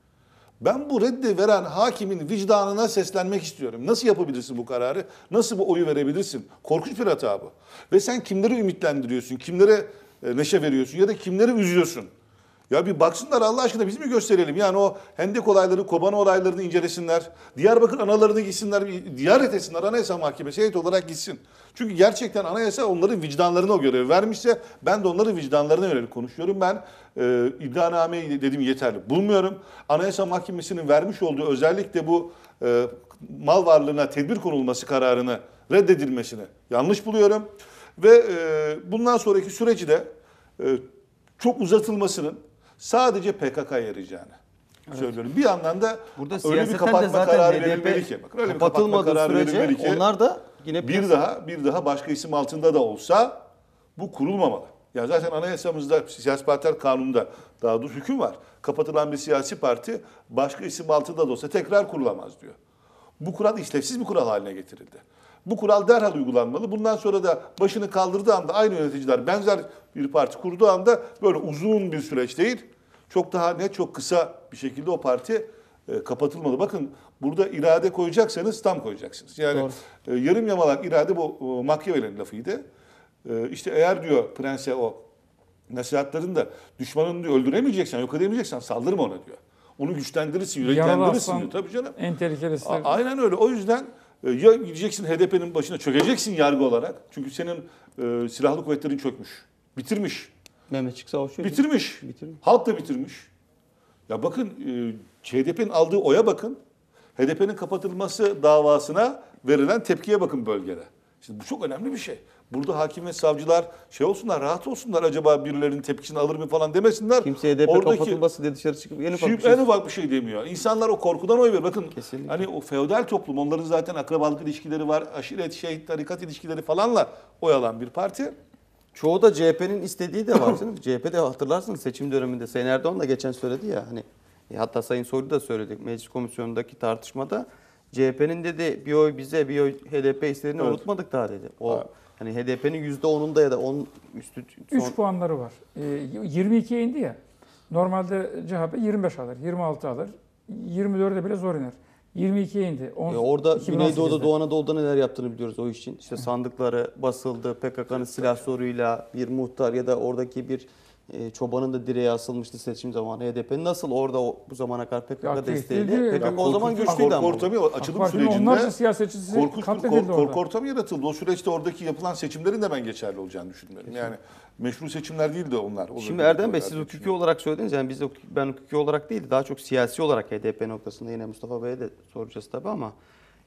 Ben bu reddi veren hakimin vicdanına seslenmek istiyorum. Nasıl yapabilirsin bu kararı? Nasıl bu oyu verebilirsin? Korkunç bir hata bu. Ve sen kimleri ümitlendiriyorsun? Kimlere neşe veriyorsun? Ya da kimleri üzüyorsun? Ya bir baksınlar Allah aşkına, biz mi gösterelim? Yani o Hendek olayları, Kobani olaylarını incelesinler. Diyarbakır analarını gitsinler, bir ziyaret etsinler. Anayasa Mahkemesi heyet olarak gitsin. Çünkü gerçekten anayasa onların vicdanlarına o görevi vermişse ben de onların vicdanlarına yönelik konuşuyorum. Ben e, iddianameyi dediğim yeterli bulmuyorum. Anayasa Mahkemesi'nin vermiş olduğu özellikle bu e, mal varlığına tedbir konulması kararını reddedilmesini yanlış buluyorum. Ve e, bundan sonraki süreci de e, çok uzatılmasının sadece P K K'ya yarayacağını evet. söylüyorum. Bir yandan da burada öyle bir kapatma kararı verilmeli ki, bakın öyle bir kapatma kararı verilmeli ki, onlar da yine bir daha bir daha başka isim altında da olsa bu kurulmamalı. Yani zaten anayasamızda, siyasi partiler kanununda daha doğrusu hüküm var. Kapatılan bir siyasi parti başka isim altında da olsa tekrar kurulamaz diyor. Bu kural işlevsiz bir kural haline getirildi. Bu kural derhal uygulanmalı. Bundan sonra da başını kaldırdığı anda aynı yöneticiler benzer bir parti kurduğu anda böyle uzun bir süreç değil, çok daha net, çok kısa bir şekilde o parti e, kapatılmalı. Bakın burada irade koyacaksanız tam koyacaksınız. Yani e, yarım yamalak irade bu e, Machiavelli'nin lafıydı. E, işte eğer diyor Prense o nasihatlarında düşmanını diyor, öldüremeyeceksen, yok edemeyeceksen saldırma ona diyor. Onu güçlendirirsin, yüreklendirirsin diyor. Tabii canım. En tehlikelisi. A- aynen öyle. O yüzden ya gideceksin H D P'nin başına, çökeceksin yargı olarak. Çünkü senin e, silahlı kuvvetlerin çökmüş. Bitirmiş. Mehmetçik Savaşı Bitirmiş. bitirmiş. Halk da bitirmiş. Ya bakın e, H D P'nin aldığı oya bakın. H D P'nin kapatılması davasına verilen tepkiye bakın bölgede. Şimdi bu çok önemli bir şey. Burada hakim ve savcılar şey olsunlar, rahat olsunlar, acaba birilerinin tepkisini alır mı falan demesinler. Kimse H D P Oradaki, kapatılması diye dışarı çıkıp en ufak Şimdi bir şey. en ufak bir şey demiyor. İnsanlar o korkudan oy veriyor. Bakın Kesinlikle. hani o feodal toplum, onların zaten akrabalık ilişkileri var, aşiret, şey, tarikat ilişkileri falanla oy alan bir parti. Çoğu da C H P'nin istediği de var. C H P'de hatırlarsınız seçim döneminde Sayın Erdoğan da geçen söyledi ya, hani e, hatta Sayın Soylu da söyledi meclis komisyonundaki tartışmada, C H P'nin dedi bir oy bize, bir oy H D P istediğini Evet. unutmadık daha dedi. O Evet. hani H D P'nin yüzde onunda ya da on üstü son... üç puanları var. Ee, yirmi ikiye indi ya. Normalde C H P yirmi beş alır, yirmi altı alır. yirmi dörde bile zor iner. yirmi ikiye indi. on, E orada iki bin on sekizde. Güneydoğu'da, Doğu Anadolu'da neler yaptığını biliyoruz o işin. İşte sandıkları basıldı, P K K'nın silah soruyla bir muhtar ya da oradaki bir e, çobanın da direğe asılmıştı seçim zamanı. H D P nasıl orada o, bu zamana kadar P K K Ya desteğiyle? tehlikeli. P K K Ya o zaman korkunç bir güçlüydü korku ama. ortamı, açılım AK Parti'nin onlarca sürecinde siyasetçisi korkunç bir katledildi korku, orada. korku ortamı yaratıldı. O süreçte oradaki yapılan seçimlerin de ben geçerli olacağını düşünüyorum. Yani meşru seçimler değil de onlar. O Şimdi da- Erdem Bey, o da- siz hukuki olarak söylediniz, yani biz de hukuki- ben hukuki olarak değil, daha çok siyasi olarak H D P noktasında yine Mustafa Bey'e de soracağız tabii ama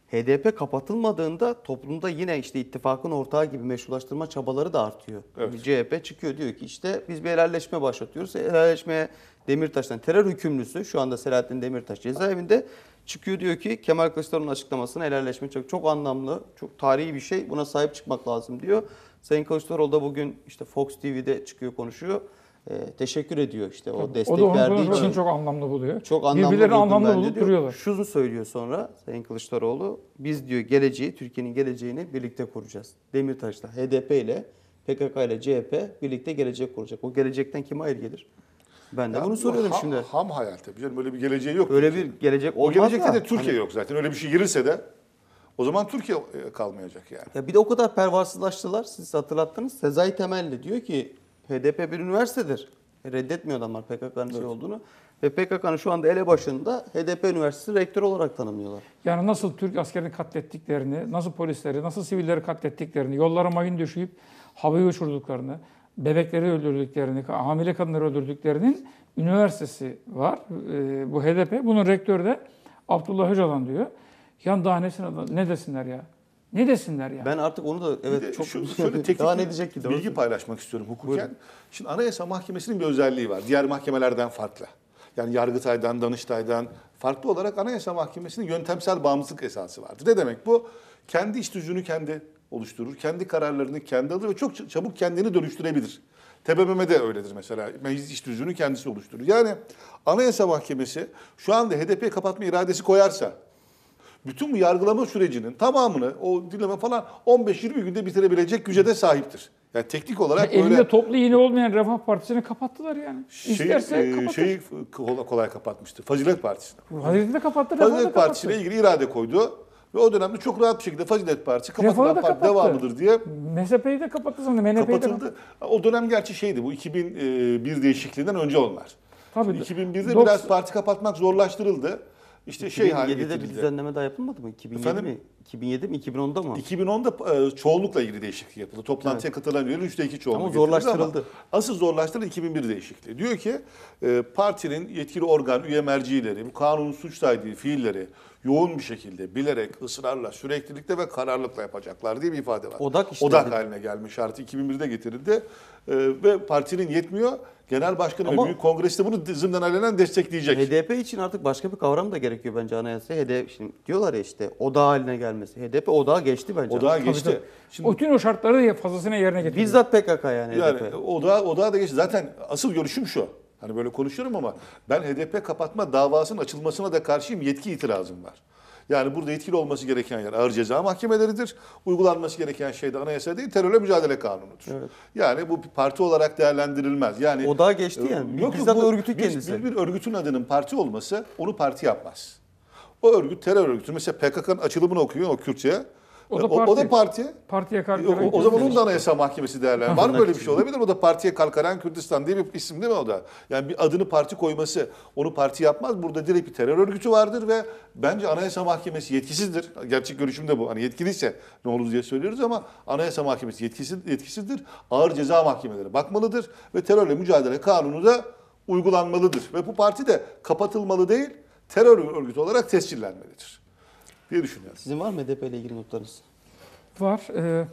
H D P kapatılmadığında toplumda yine işte ittifakın ortağı gibi meşrulaştırma çabaları da artıyor. Evet. C H P çıkıyor diyor ki işte biz bir helalleşme başlatıyoruz. Helalleşmeye Demirtaş'tan terör hükümlüsü şu anda Selahattin Demirtaş cezaevinde çıkıyor diyor ki Kemal Kılıçdaroğlu'nun açıklamasına helalleşme çok çok anlamlı, çok tarihi bir şey. Buna sahip çıkmak lazım diyor. Sayın Kılıçdaroğlu da bugün işte Fox T V'de çıkıyor konuşuyor. Ee, teşekkür ediyor işte o destek O da onun verdiği için için. çok anlamlı buluyor. Çok anlamlı Birbirlerini buldum anlamlı ben de bulup diyor. duruyorlar. Şunu söylüyor sonra Sayın Kılıçdaroğlu. Biz diyor geleceği, Türkiye'nin geleceğini birlikte kuracağız. Demirtaş'la, H D P ile, P K K ile C H P birlikte gelecek kuracak. O gelecekten kime hayır gelir? Ben de Ya bunu bu soruyorum ha- şimdi. Ham hayal tabii canım, öyle bir geleceği yok. Öyle Türkiye'nin. bir gelecek O olmaz gelecekte da. de Türkiye Hani- yok zaten. Öyle bir şey girirse de o zaman Türkiye e, kalmayacak yani. Ya bir de o kadar pervasızlaştılar. Siz hatırlattınız. Sezai Temelli diyor ki H D P bir üniversitedir. E, reddetmiyor adamlar P K K'nın şey olduğunu. Ve P K K'nın şu anda ele başında H D P Üniversitesi rektör olarak tanımlıyorlar. Yani nasıl Türk askerini katlettiklerini, nasıl polisleri, nasıl sivilleri katlettiklerini, yollara mayın düşüyüp havayı uçurduklarını, bebekleri öldürdüklerini, hamile kadınları öldürdüklerinin üniversitesi var. Ee, bu H D P. Bunun rektörü de Abdullah Öcalan diyor. Yani daha nesine, ne desinler ya? Ne desinler ya? Ben artık onu da Bir evet de çok şu, şöyle teknik daha ne bir diyecek ki? bilgi Doğrusu. paylaşmak istiyorum hukuken. Buyurun. Şimdi Anayasa Mahkemesi'nin bir özelliği var. Diğer mahkemelerden farklı. Yani Yargıtay'dan, Danıştay'dan farklı olarak Anayasa Mahkemesi'nin yöntemsel bağımsızlık esası vardır. Ne demek bu? Kendi iş tüzüğünü kendi oluşturur, kendi kararlarını kendi alır ve çok çabuk kendini dönüştürebilir. T B M M de öyledir mesela. Meclis iş tüzüğünü kendisi oluşturur. Yani Anayasa Mahkemesi şu anda H D P kapatma iradesi koyarsa bütün bu yargılama sürecinin tamamını, o dinleme falan on beş yirmi günde bitirebilecek güce de sahiptir. Yani teknik olarak Elinde böyle toplu iğne olmayan Refah Partisi'ni kapattılar yani. şey, İsterse e, kapatır. şeyi kolay, kolay kapatmıştı. Fazilet Partisi'ni. Fazilet'i de kapattı, Refah'ı da Fazilet kapattı. Partisi'ne ilgili irade koydu ve o dönemde çok rahat bir şekilde Fazilet Partisi Refah'ı kapatılan da parti kapattı. devamıdır diye M S P'yi de kapattı sonra, M N P'yi de kapattı. kapatıldı. O dönem gerçi şeydi, bu iki bin bir değişikliğinden önce onlar. Tabii. iki bin birde doksan biraz parti kapatmak zorlaştırıldı. İşte şey haline iki bin yedide bir getirildi. düzenleme daha yapılmadı mı? iki bin yedi Efendim? mi? iki bin yedi mi? iki bin onda mı? iki bin onda e, çoğunlukla ilgili değişiklik yapıldı. Toplantıya katılan üyelerin üçte iki çoğunluğu Ama getirildi zorlaştırıldı. ama asıl zorlaştırılan iki bin bir değişikliği. Diyor ki e, partinin yetkili organ, üye mercileri bu kanunun suç saydığı fiilleri yoğun bir şekilde bilerek, ısrarla, süreklilikle ve kararlılıkla yapacaklar diye bir ifade var. Odak işte. Odak haline gelmiş şartı iki bin birde getirildi. E, ve partinin yetmiyor. Genel Başkanı Ama- ve Büyük Kongresi de bunu zımnen alenen destekleyecek. H D P için artık başka bir kavram da gerekiyor bence anayasaya. H D P şimdi diyorlar ya işte odağı haline gelmesi. H D P odağa geçti bence. Odağa Tabii, geçti. tabii. Şimdi Bütün o şartları fazlasıyla yerine getirdi. Bizzat P K K yani, H D Yani P. odağa, odağa da geçti. Zaten asıl görüşüm şu. Hani böyle konuşuyorum ama ben H D P kapatma davasının açılmasına da karşıyım. Yetki itirazım var. Yani burada yetkili olması gereken yer ağır ceza mahkemeleridir. Uygulanması gereken şey de anayasa değil, terörle mücadele kanunudur. Evet. Yani bu bir parti olarak değerlendirilmez. Yani Odağa geçti yani. Bizzat örgütün bir, kendisi. Bir, bir örgütün adının parti olması onu parti yapmaz. O örgüt terör örgütü. Mesela P K K'nın açılımını okuyor o Kürtçe. O da o, o parti. da parti. Partiye karşı. O, o zaman onun da Anayasa Mahkemesi değerlendirir. Var mı böyle bir şey olabilir? O da Partiye Kalkaran Kürdistan diye bir isim değil mi o da? Yani bir adını parti koyması onu parti yapmaz. Burada direkt bir terör örgütü vardır ve bence Anayasa Mahkemesi yetkisizdir. Gerçek görüşüm de bu. Hani yetkiliyse ne olur diye söylüyoruz ama Anayasa Mahkemesi yetkisiz, yetkisizdir. Ağır ceza mahkemeleri bakmalıdır ve terörle mücadele kanunu da uygulanmalıdır. Ve bu parti de kapatılmalı değil, terör örgütü olarak tescillenmelidir diye düşünüyorum. Sizin var mı H D P ile ilgili notlarınız? Var. Ee,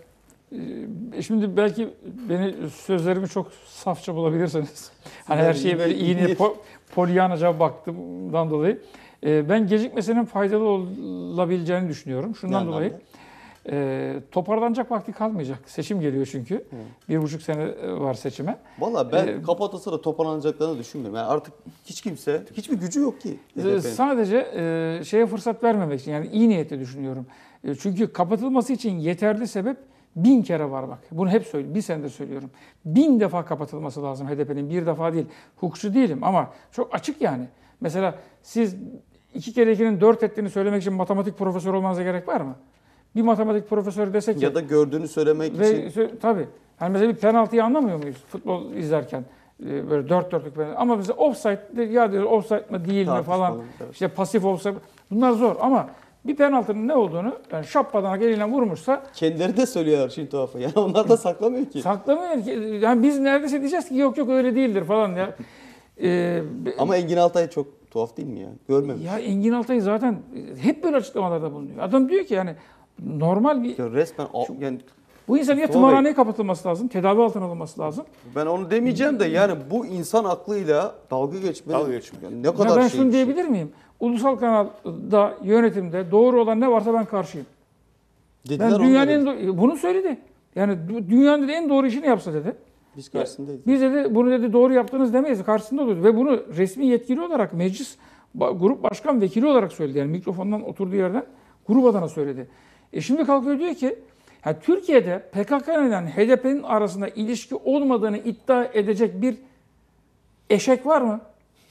e, şimdi belki beni sözlerimi çok safça bulabilirsiniz. Hani her şeye böyle iyi- iğne, iyi- po, polyanaca baktığımdan dolayı. Ee, ben gecikmesinin faydalı olabileceğini düşünüyorum. Şundan Ne dolayı. anlamda? E, toparlanacak vakti kalmayacak. Seçim geliyor çünkü. Bir buçuk sene var seçime. Valla ben Ee, kapatılsa da toparlanacaklarını düşünmüyorum. Yani artık hiç kimse, hiçbir gücü yok ki. H D Ee, P'nin. Sadece e, şeye fırsat vermemek için, yani iyi niyetle düşünüyorum. E, çünkü kapatılması için yeterli sebep bin kere var bak. Bunu hep söylüyorum, bir senedir söylüyorum. Bin defa kapatılması lazım H D P'nin, bir defa değil. Hukukçu değilim ama çok açık yani. Mesela siz iki kere ikinin dört ettiğini söylemek için matematik profesörü olmanıza gerek var mı? Bir matematik profesörü desek ki... Ya da gördüğünü söylemek Ve, için. sö- tabii. Yani mesela bir penaltıyı anlamıyor muyuz futbol izlerken? Ee, böyle dört dörtlük penaltı. Ama mesela offside, ya diyor offside mı değil mi Tartışmalı, falan. evet. İşte pasif offside. Bunlar zor ama bir penaltının ne olduğunu, yani şapkadan eliyle vurmuşsa Kendileri de söylüyorlar şimdi tuhafı. Yani onlar da saklamıyor ki. saklamıyor ki. Yani biz neredeyse diyeceğiz ki yok yok öyle değildir falan ya. Ee, Ama Engin Altay çok Tuhaf değil mi ya? Görmemiş. Ya Engin Altay zaten hep böyle açıklamalarda bulunuyor. Adam diyor ki yani normal bir... Ya resmen al- yani Bu insan ya Mustafa tımarhaneye kapatılması lazım, tedavi altına alınması lazım. ben onu demeyeceğim de yani bu insan aklıyla dalga geçme. Dalga geçmek. Yani ne Ya kadar ben şey şunu bir şey. diyebilir miyim? Ulusal kanalda, yönetimde doğru olan ne varsa ben karşıyım. Dediler Ben dünyanın onları. en do- bunu söyledi. Yani dü- dünyanın dedi, en doğru işini yapsa dedi. Biz karşısındayız. Biz dedi bunu dedi doğru yaptınız demeyiz. Karşısında olurdu. Ve bunu resmi yetkili olarak meclis ba- grup başkan vekili olarak söyledi. Yani mikrofondan oturduğu yerden grup adına söyledi. E şimdi kalkıyor diyor ki ya Türkiye'de P K K ile H D P'nin arasında ilişki olmadığını iddia edecek bir eşek var mı?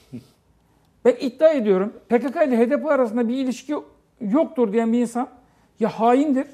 Ben iddia ediyorum P K K ile H D P arasında bir ilişki yoktur diyen bir insan ya haindir,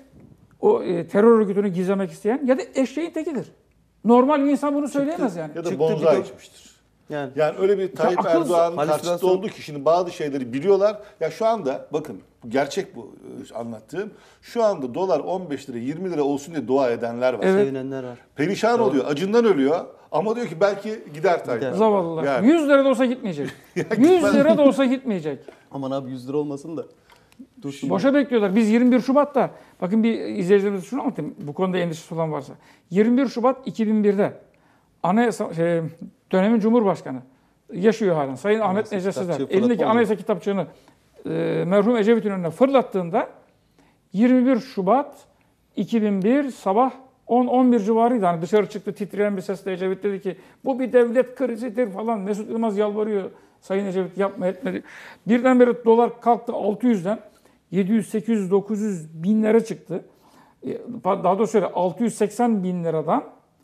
o e, terör örgütünü gizlemek isteyen ya da eşeğin tekidir. Normal bir insan bunu söyleyemez yani. Ya da Çıktı bonzai bir de- içmiştir. Yani Yani öyle bir Tayyip akıl- Erdoğan'ın halüsinasyon- karşısında olduğu kişinin bazı şeyleri biliyorlar. Ya şu anda bakın gerçek bu e, anlattığım. Şu anda dolar on beş lira yirmi lira olsun diye dua edenler var. Evet. sevinenler var. Perişan oluyor. Acından ölüyor. Ama diyor ki belki gider Tayyip. Gider. Zavallılar. Yani. yüz lira da olsa gitmeyecek. yüz lira da olsa gitmeyecek. Aman abi yüz lira olmasın da. Dursun. Boşa bekliyorlar. Biz yirmi bir Şubat'ta, bakın bir izleyicilerimize şunu anlatayım, bu konuda endişesi olan varsa. yirmi bir Şubat iki bin birde Anayasa, şey, dönemin Cumhurbaşkanı yaşıyor halen. Sayın Ahmet Anayasa Necdet Sezer kitapçığı elindeki fırlatma anayasa kitapçığını e, merhum Ecevit'in önüne fırlattığında yirmi bir Şubat iki bin bir sabah on on bir civarıydı. Hani dışarı çıktı titreyen bir sesle Ecevit dedi ki bu bir devlet krizidir falan. Mesut Yılmaz yalvarıyor. Sayın Ecevit yapma etmedi. Birdenbire dolar kalktı altı yüzden yedi yüz, sekiz yüz, dokuz yüz binlere çıktı. E, Daha doğrusu şöyle altı yüz seksen bin liradan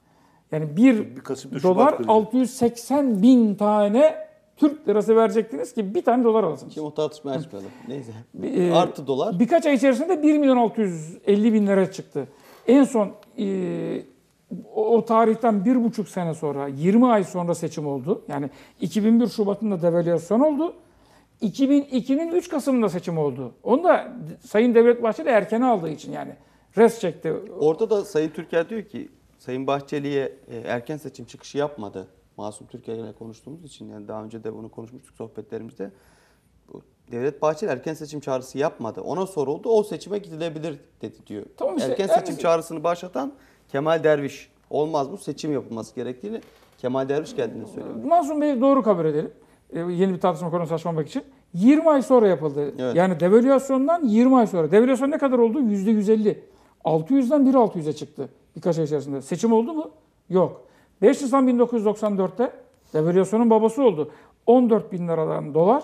yani bir Bir Kasım'da Şubat dolar krizi. altı yüz seksen bin tane Türk lirası verecektiniz ki bir tane dolar alasınız. Şimdi o tartışmaya açmayalım. Neyse. E, Artı dolar. Birkaç ay içerisinde bir milyon altı yüz elli bin lira çıktı. En son e, o, o tarihten bir buçuk sene sonra, yirmi ay sonra seçim oldu. Yani iki bin bir Şubat'ında devalüasyon oldu. iki bin ikinin üç Kasım'ında seçim oldu. Onu da Sayın Devlet Bahçeli erkene aldığı için yani res çekti. Orada da Sayın Türker diyor ki Sayın Bahçeli'ye e, erken seçim çıkışı yapmadı. Masum Türker ile konuştuğumuz için yani daha önce de bunu konuşmuştuk sohbetlerimizde. Bu Devlet Bahçeli erken seçim çağrısı yapmadı. Ona soruldu. O seçime gidilebilir dedi diyor. Tamam işte, erken yani- seçim çağrısını başlatan Kemal Derviş. Olmaz bu seçim yapılması gerektiğini Kemal Derviş geldiğini söylüyor. Masum Bey doğru kabul edelim. Ee, yeni bir tartışma konusu açmamak için. yirmi ay sonra yapıldı. Evet. Yani devalüasyondan yirmi ay sonra. Devalüasyon ne kadar oldu? yüzde yüz elli. altı yüzden bir bin altı yüze çıktı birkaç ay içerisinde. Seçim oldu mu? Yok. beş Nisan bin dokuz yüz doksan dörtte devalüasyonun babası oldu. on dört bin liradan dolar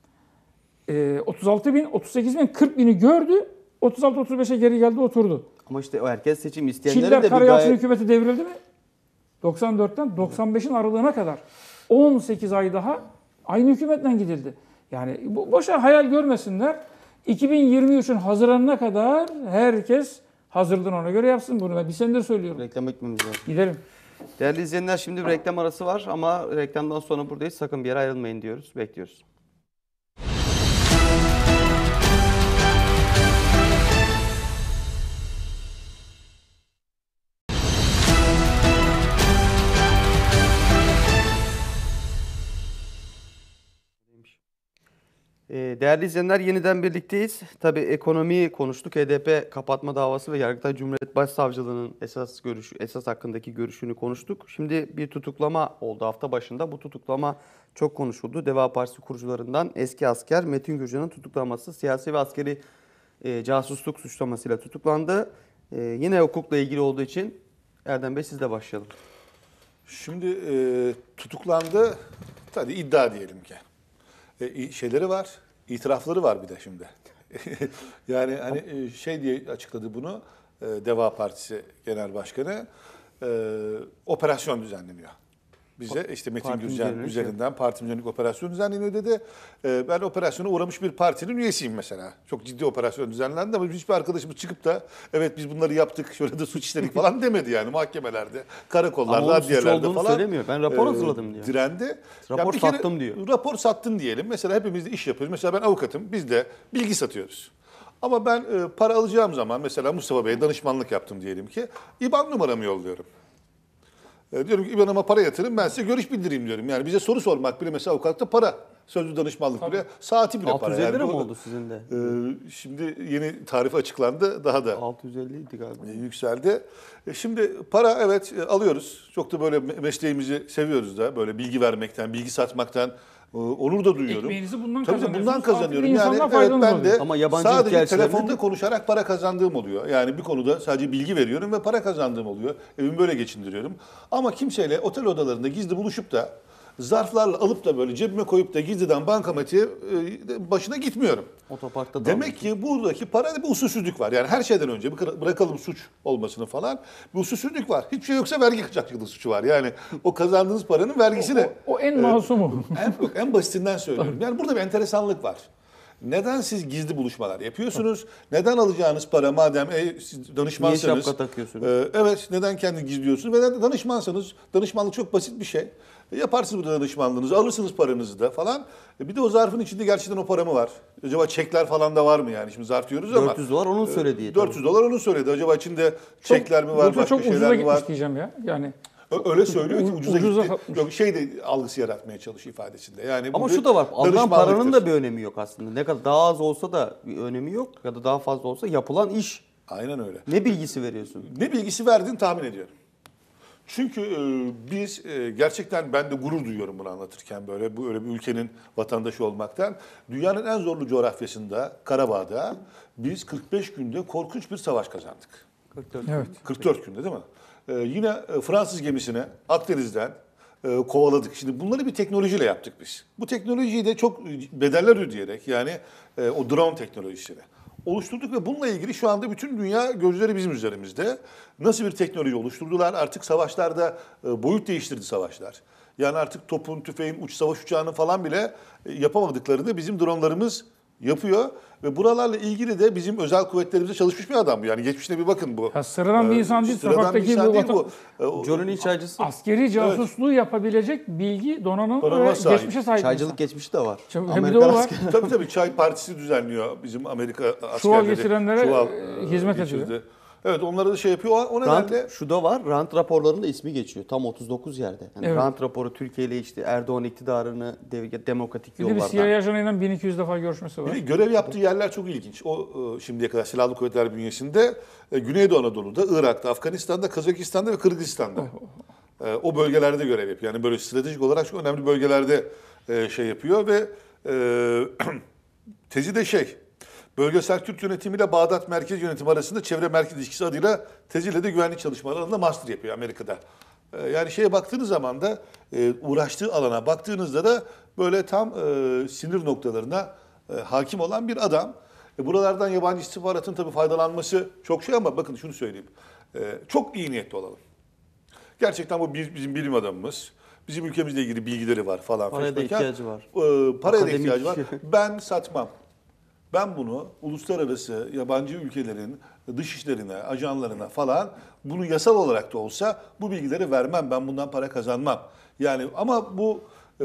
e, otuz altı bin, otuz sekiz bin, kırk bini gördü. otuz altı otuz beşe geri geldi oturdu. Ama işte o erken seçim isteyenlerin Çiller de bir Karayalçın gayet... hükümeti devrildi mi? doksan dörtten doksan beşin aralığına kadar on sekiz ay daha aynı hükümetten gidildi. Yani bu boşa hayal görmesinler. iki bin yirmi üçün Haziran'ına kadar herkes hazırlığını ona göre yapsın. Bunu ben bir senedir söylüyorum. Reklam etmemiz lazım. Gidelim. Değerli izleyenler şimdi bir reklam arası var ama reklamdan sonra buradayız. Sakın bir yere ayrılmayın diyoruz. Bekliyoruz. Ee, Değerli izleyenler yeniden birlikteyiz. Tabii ekonomiyi konuştuk. H D P kapatma davası ve Yargıtay Cumhuriyet Başsavcılığı'nın esas görüşü, esas hakkındaki görüşünü konuştuk. Şimdi bir tutuklama oldu hafta başında. Bu tutuklama çok konuşuldu. Deva Partisi kurucularından eski asker Metin Gürcan'ın tutuklanması siyasi ve askeri e, casusluk suçlamasıyla tutuklandı. E, yine hukukla ilgili olduğu için Erdem Bey sizle başlayalım. Şimdi e, tutuklandı. Tabii iddia diyelim ki. E, şeyleri var, itirafları var bir de şimdi. Yani hani e, şey diye açıkladı bunu e, Deva Partisi Genel Başkanı, e, operasyon düzenleniyor. Bize işte Metin Parti Gürcan üzerine üzerinden parti yönelik operasyon düzenleniyor dedi. E, ben operasyona uğramış bir partinin üyesiyim mesela. Çok ciddi operasyon düzenlendi ama hiçbir arkadaşımız çıkıp da evet biz bunları yaptık, şöyle de suç işledik falan demedi yani mahkemelerde, karakollarda, Ama onun suç adliyelerde olduğunu falan. söylemiyor. Ben rapor e, hazırladım diyor. Direndi. Rapor bir kere sattım diyor. Rapor sattın diyelim. Mesela hepimiz de iş yapıyoruz. Mesela ben avukatım. Biz de bilgi satıyoruz. Ama ben e, para alacağım zaman mesela Mustafa Bey'e danışmanlık yaptım diyelim ki. İ B A N numaramı yolluyorum. E, diyorum ki İBAN'ıma para yatırın, ben size görüş bildireyim diyorum. Yani bize soru sormak bile mesela avukatlıkta para. Sözlü danışmanlık Tabii. bile, saati bile altı para. yüz elli Yani lira mı bu- oldu sizin de? e, şimdi yeni tarif açıklandı, daha da altı yüz elli idi galiba. e, yükseldi. E, şimdi para evet e, alıyoruz. Çok da böyle me- mesleğimizi seviyoruz da. Böyle bilgi vermekten, bilgi satmaktan e, onur da duyuyorum. Ekmeğinizi bundan Tabii tabii, kazanıyorsunuz. bundan kazanıyorum. Artık Yani insanlığa evet, faydanız ben oluyor. de Ama yabancı sadece ülke elçilerinde telefonda de- konuşarak para kazandığım oluyor. Yani bir konuda sadece bilgi veriyorum ve para kazandığım oluyor. Evimi böyle geçindiriyorum. Ama kimseyle otel odalarında gizli buluşup da zarflarla alıp da böyle cebime koyup da gizliden bankamatiğe e, başına gitmiyorum. Otoparkta da Demek ki buradaki parada bir usulsüzlük var. Yani her şeyden önce bir bırakalım suç olmasını falan. Bir usulsüzlük var. Hiçbir şey yoksa vergi kaçakçılığı suçu var. Yani o kazandığınız paranın vergisini. O, o en masumu. En, yok, en basitinden söylüyorum. Yani burada bir enteresanlık var. Neden siz gizli buluşmalar yapıyorsunuz? Neden alacağınız para madem e, siz danışmansanız... Niye şapka takıyorsunuz? e, evet, neden kendi gizliyorsunuz? Ve neden danışmansanız, danışmanlık çok basit bir şey. E, yaparsınız bu danışmanlığınızı, alırsınız paranızı da falan. E, bir de o zarfın içinde gerçekten o para mı var? Acaba çekler falan da var mı yani? Şimdi zarf diyoruz ama... dört yüz dolar onun söylediği. dört yüz dolar onun söyledi. Acaba içinde çekler mi var, Yoksa başka çok ucuza şeyler mi gitmiş var? diyeceğim ya. Yani Ö- Öyle söylüyor ki ucuza, Ucuza gitti. satmış. Yok, şey de algısı yaratmaya çalışıyor ifadesinde. Yani bu Ama bir şu da var. Alınan danışmanlıktır. paranın da bir önemi yok aslında. Ne kadar daha az olsa da bir önemi yok ya da daha fazla olsa yapılan iş. Aynen öyle. Ne bilgisi veriyorsun? Ne bilgisi verdiğini tahmin ediyorum. Çünkü e, biz e, gerçekten ben de gurur duyuyorum bunu anlatırken böyle bu öyle bir ülkenin vatandaşı olmaktan. Dünyanın en zorlu coğrafyasında Karabağ'da biz kırk beş günde korkunç bir savaş kazandık. kırk dört. evet. kırk dört günde değil mi? Ee, yine e, Fransız gemisine Akdeniz'den e, kovaladık. Şimdi bunları bir teknolojiyle yaptık biz. Bu teknolojiyi de çok bedeller ödeyerek yani e, o drone teknolojisini oluşturduk ve bununla ilgili şu anda bütün dünya gözleri bizim üzerimizde. Nasıl bir teknoloji oluşturdular? Artık savaşlarda e, boyut değiştirdi savaşlar. Yani artık topun, tüfeğin, uç savaş uçağının falan bile e, yapamadıklarını bizim dronlarımız yapıyor. Ve buralarla ilgili de bizim özel kuvvetlerimizde çalışmış bir adam bu. Yani geçmişine bir bakın bu. Ya sıradan bir Ee, insan değil, sıradan bir sokaktaki insan bu değil vatan- bu. Ee, o- Johnny'nin çaycısı. askeri casusluğu yapabilecek bilgi, donanım Donanıma ve sahip. geçmişe sahip Çaycılık insan. geçmişi de var. Çab- hem bir de Amerikan o var. askeri- Tabii tabii çay partisi düzenliyor bizim Amerika askerleri. Çuval getirenlere, Çuval, e, e, hizmet geçirdi. ediyor. Evet, onlara da şey yapıyor. O, o nedenle Rant, şu da var. Rant raporlarında ismi geçiyor. Tam otuz dokuz yerde. Yani Evet. Rant raporu Türkiye ile işte Erdoğan iktidarını dev- demokratik Bir de bir yollardan. C I A ajanıyla bin iki yüz defa görüşmesi var. bir de görev yaptığı yerler çok ilginç. O e, şimdiye kadar Silahlı Kuvvetler bünyesinde e, Güneydoğu Anadolu'da, Irak'ta, Afganistan'da, Kazakistan'da ve Kırgızistan'da. E, o bölgelerde görev yapıyor. Yani böyle stratejik olarak çok önemli bölgelerde e, şey yapıyor ve e, tezi de şey, Bölgesel Türk Yönetimi ile Bağdat Merkez Yönetimi arasında çevre merkez ilişkisi adıyla teziyle de güvenlik çalışmaları alanında master yapıyor Amerika'da. Ee, Yani şeye baktığınız zaman da e, uğraştığı alana baktığınızda da böyle tam e, sinir noktalarına e, hakim olan bir adam. E, buralardan yabancı istihbaratın tabii faydalanması çok şey ama bakın şunu söyleyeyim. E, çok iyi niyetli olalım. Gerçekten bu bir- bizim bilim adamımız. Bizim ülkemizle ilgili bilgileri var falan. Paraya da feşmekan. ihtiyacı var. E, paraya da Akademik. ihtiyacı var. Ben satmam. Ben bunu uluslararası yabancı ülkelerin dışişlerine, ajanlarına falan bunu yasal olarak da olsa bu bilgileri vermem. Ben bundan para kazanmam. Yani ama bu e,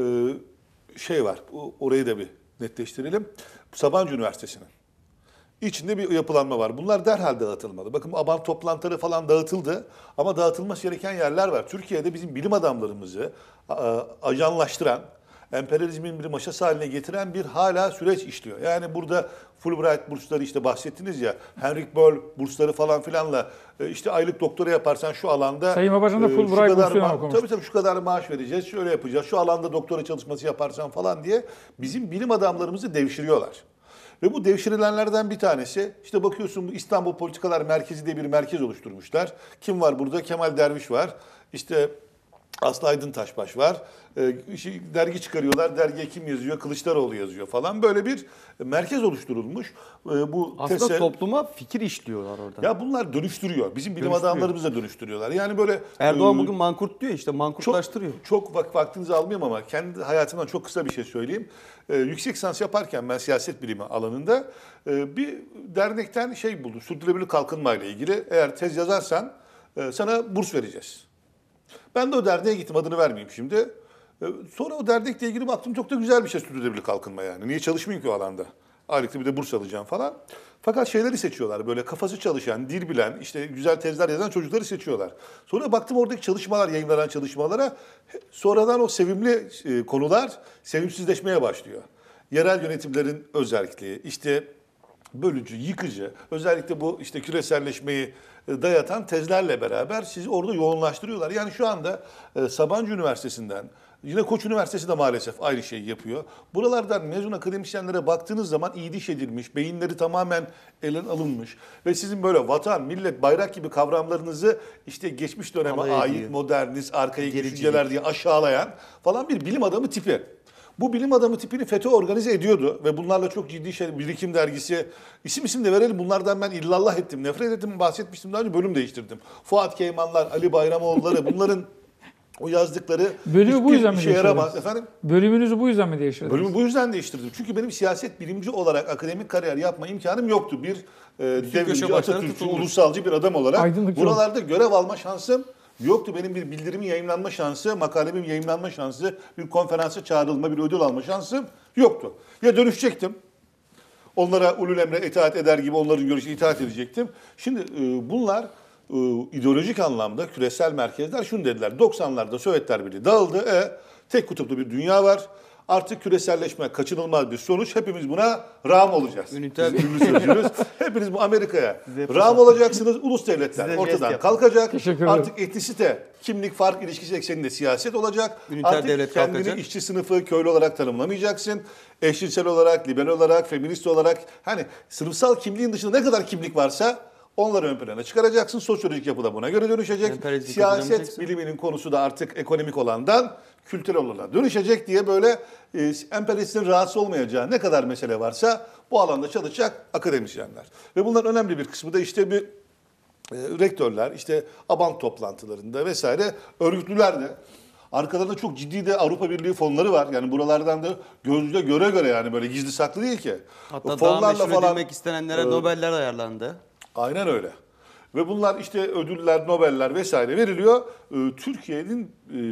şey var. Bu, orayı da bir netleştirelim. Sabancı Üniversitesi'nin İçinde bir yapılanma var. Bunlar derhal dağıtılmalı. Bakın ABAN toplantıları falan dağıtıldı ama dağıtılması gereken yerler var. Türkiye'de bizim bilim adamlarımızı a, ajanlaştıran, emperyalizmin bir maşası haline getiren bir hala süreç işliyor. Yani burada Fulbright bursları işte bahsettiniz ya, Henrik Böll bursları falan filanla e, işte aylık doktora yaparsan şu alanda Sayın Babacan da e, şu Fulbright kadar bursuyla ma- okumuştu. tabii tabii şu kadar maaş vereceğiz, şöyle yapacağız, şu alanda doktora çalışması yaparsan falan diye bizim bilim adamlarımızı devşiriyorlar. Ve bu devşirilenlerden bir tanesi, işte bakıyorsun bu İstanbul Politikalar Merkezi diye bir merkez oluşturmuşlar. Kim var burada? Kemal Derviş var. İşte Aslı Aydın Taşbaş var. Ee, şey, dergi çıkarıyorlar. Dergiye kim yazıyor? Kılıçdaroğlu yazıyor falan. Böyle bir merkez oluşturulmuş. Ee, bu Aslında TESE topluma fikir işliyorlar orada. ya bunlar dönüştürüyor. Bizim bilim Dönüştürüyor. adamlarımız da dönüştürüyorlar. Yani böyle Erdoğan e, bugün mankurt diyor işte çok mankurtlaştırıyor. çok vak vaktinizi almayayım ama kendi hayatımdan çok kısa bir şey söyleyeyim. Ee, yüksek lisans yaparken ben siyaset bilimi alanında e, bir dernekten şey buldum. Sürdürülebilir kalkınma ile ilgili. Eğer tez yazarsan e, sana burs vereceğiz. Ben de o derneğe gittim. Adını vermeyeyim şimdi. E, sonra o dernekle ilgili baktım çok da güzel bir şey sürdürülebilir kalkınma yani. Niye çalışmayayım ki o alanda? Aylıkta bir de burs alacağım falan. Fakat şeyleri seçiyorlar. Böyle kafası çalışan, dil bilen, işte güzel tezler yazan çocukları seçiyorlar. Sonra baktım oradaki çalışmalar, yayınlanan çalışmalara sonradan o sevimli e, konular sevimsizleşmeye başlıyor. Yerel yönetimlerin özelliği, işte bölücü, yıkıcı, özellikle bu işte küreselleşmeyi dayatan tezlerle beraber sizi orada yoğunlaştırıyorlar. Yani şu anda e, Sabancı Üniversitesi'nden, yine Koç Üniversitesi de maalesef aynı şeyi yapıyor. Buralardan mezun akademisyenlere baktığınız zaman iyiliş edilmiş, beyinleri tamamen elden alınmış ve sizin böyle vatan, millet, bayrak gibi kavramlarınızı işte geçmiş döneme Alay ait ediyor. modernist, arkaik Gericilik. düşünceler diye aşağılayan falan bir bilim adamı tipi. Bu bilim adamı tipini FETÖ organize ediyordu ve bunlarla çok ciddi şey, Birikim Dergisi, isim isim de verelim, bunlardan ben illallah ettim, nefret ettim, bahsetmiştim daha önce, bölüm değiştirdim. Fuat Keymanlar, Ali Bayramoğulları, bunların o yazdıkları Bölümü bu yüzden mi işe yaramaz. değiştirdiniz? Efendim? Bölümünüzü bu yüzden mi değiştirdiniz? Bölümü bu yüzden değiştirdim. Çünkü benim siyaset bilimci olarak akademik kariyer yapma imkanım yoktu. Bir e, devrimci, köşe başları Atatürkçü, tutulmuş. ulusalcı bir adam olarak Aydınlık buralarda görev alma şansım yoktu. Benim bir bildirimin yayınlanma şansı, makalemin yayınlanma şansı, bir konferansa çağrılma, bir ödül alma şansım yoktu. Ya dönüşecektim. Onlara ulul emre itaat eder gibi onların görüşüne itaat edecektim. Şimdi e, bunlar e, ideolojik anlamda küresel merkezler şunu dediler. doksanlarda Sovyetler Birliği dağıldı. E, tek kutuplu bir dünya var. Artık küreselleşme kaçınılmaz bir sonuç. Hepimiz buna rağm olacağız. Üniter- Bizim ünlü sözümüz. Hepiniz bu Amerika'ya Size rağm olacaksınız. Ulus Size devletler jest ortadan yap. kalkacak. Teşekkür ederim. Artık etnisite, kimlik, fark ilişkisi ekseninde siyaset olacak. Üniter Artık devlet kendini kalkacak. işçi sınıfı, köylü olarak tanımlamayacaksın. Eşcinsel olarak, liberal olarak, feminist olarak, hani sınıfsal kimliğin dışında ne kadar kimlik varsa onları ön plana çıkaracaksın. Sosyolojik yapı da buna göre dönüşecek. Emperyalizmi Siyaset kabullenmeyeceksin. biliminin konusu da artık ekonomik olandan kültürel olana dönüşecek diye böyle e, emperyalistin rahatsız olmayacağı ne kadar mesele varsa bu alanda çalışacak akademisyenler. Ve bunların önemli bir kısmı da işte bir e, rektörler, işte Abant toplantılarında vesaire örgütlüler de. Arkalarında çok ciddi de Avrupa Birliği fonları var. Yani buralardan da gözle göre göre, yani böyle gizli saklı değil ki. Hatta O daha fonlarla meşhur edilmek istenenlere e, Nobeller ayarlandı. Aynen öyle. Ve bunlar işte ödüller, Nobeller vesaire veriliyor. Ee, Türkiye'nin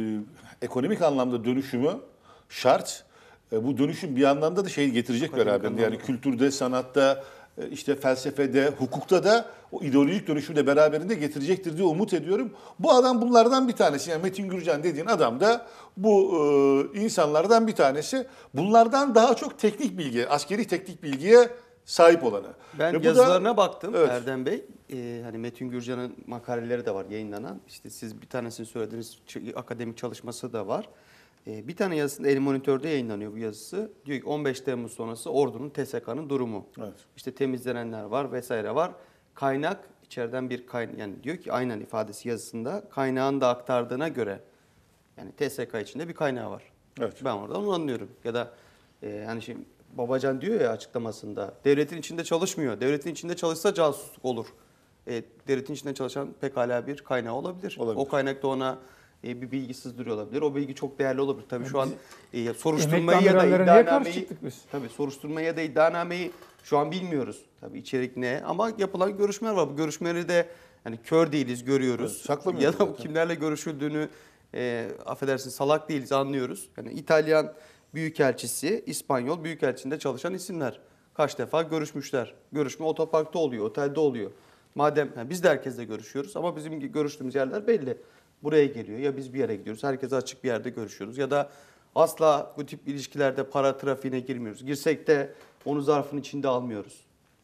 e, ekonomik anlamda dönüşümü şart. E, bu dönüşüm bir yandan da şey getirecek Akademik beraberinde. Yani anlamda. kültürde, sanatta, e, işte felsefede, hukukta da o ideolojik dönüşümü de beraberinde getirecektir diye umut ediyorum. Bu adam bunlardan bir tanesi. Yani Metin Gürcan dediğin adam da bu e, insanlardan bir tanesi. Bunlardan daha çok teknik bilgi, askeri teknik bilgiye sahip olanı. Ben Ve bu da- yazılarına baktım Evet. Erdem Bey. Ee, hani Metin Gürcan'ın makaleleri de var yayınlanan. İşte siz bir tanesini söylediğiniz ç- akademik çalışması da var. Ee, bir tane yazısında El Monitör'de yayınlanıyor bu yazısı. Diyor ki on beş Temmuz sonrası ordunun T S K'nın durumu. Evet. İşte temizlenenler var vesaire var. Kaynak içeriden bir kaynak, yani diyor ki aynen ifadesi yazısında kaynağın da aktardığına göre yani T S K içinde bir kaynağı var. Evet. Ben oradan onu anlıyorum. Ya da e, hani şimdi Babacan diyor ya açıklamasında, devletin içinde çalışmıyor. Devletin içinde çalışsa casusluk olur. E, devletin içinde çalışan pekala bir kaynağı olabilir. Olabilir. O kaynak da ona e, bir bilgi sızdırıyor olabilir. O bilgi çok değerli olabilir. Tabii şu an e, Emekli soruşturmayı ya da amirallere niye karşı iddianameyi, çıktık biz? tabii soruşturmayı ya da iddianameyi şu an bilmiyoruz. Tabii içerik ne, ama yapılan görüşmeler var. Bu görüşmeleri de hani kör değiliz, görüyoruz. Evet, saklamıyoruz Ya da bu zaten. kimlerle görüşüldüğünü e, affedersin salak değiliz, anlıyoruz. Yani İtalyan Büyükelçisi, İspanyol Büyükelçiliğinde çalışan isimler. Kaç defa görüşmüşler. Görüşme otoparkta oluyor, otelde oluyor. Madem yani biz de herkesle görüşüyoruz ama bizim görüştüğümüz yerler belli. Buraya geliyor ya biz bir yere gidiyoruz. Herkese açık bir yerde görüşüyoruz. Ya da asla bu tip ilişkilerde para trafiğine girmiyoruz. Girsek de onu zarfın içinde almıyoruz.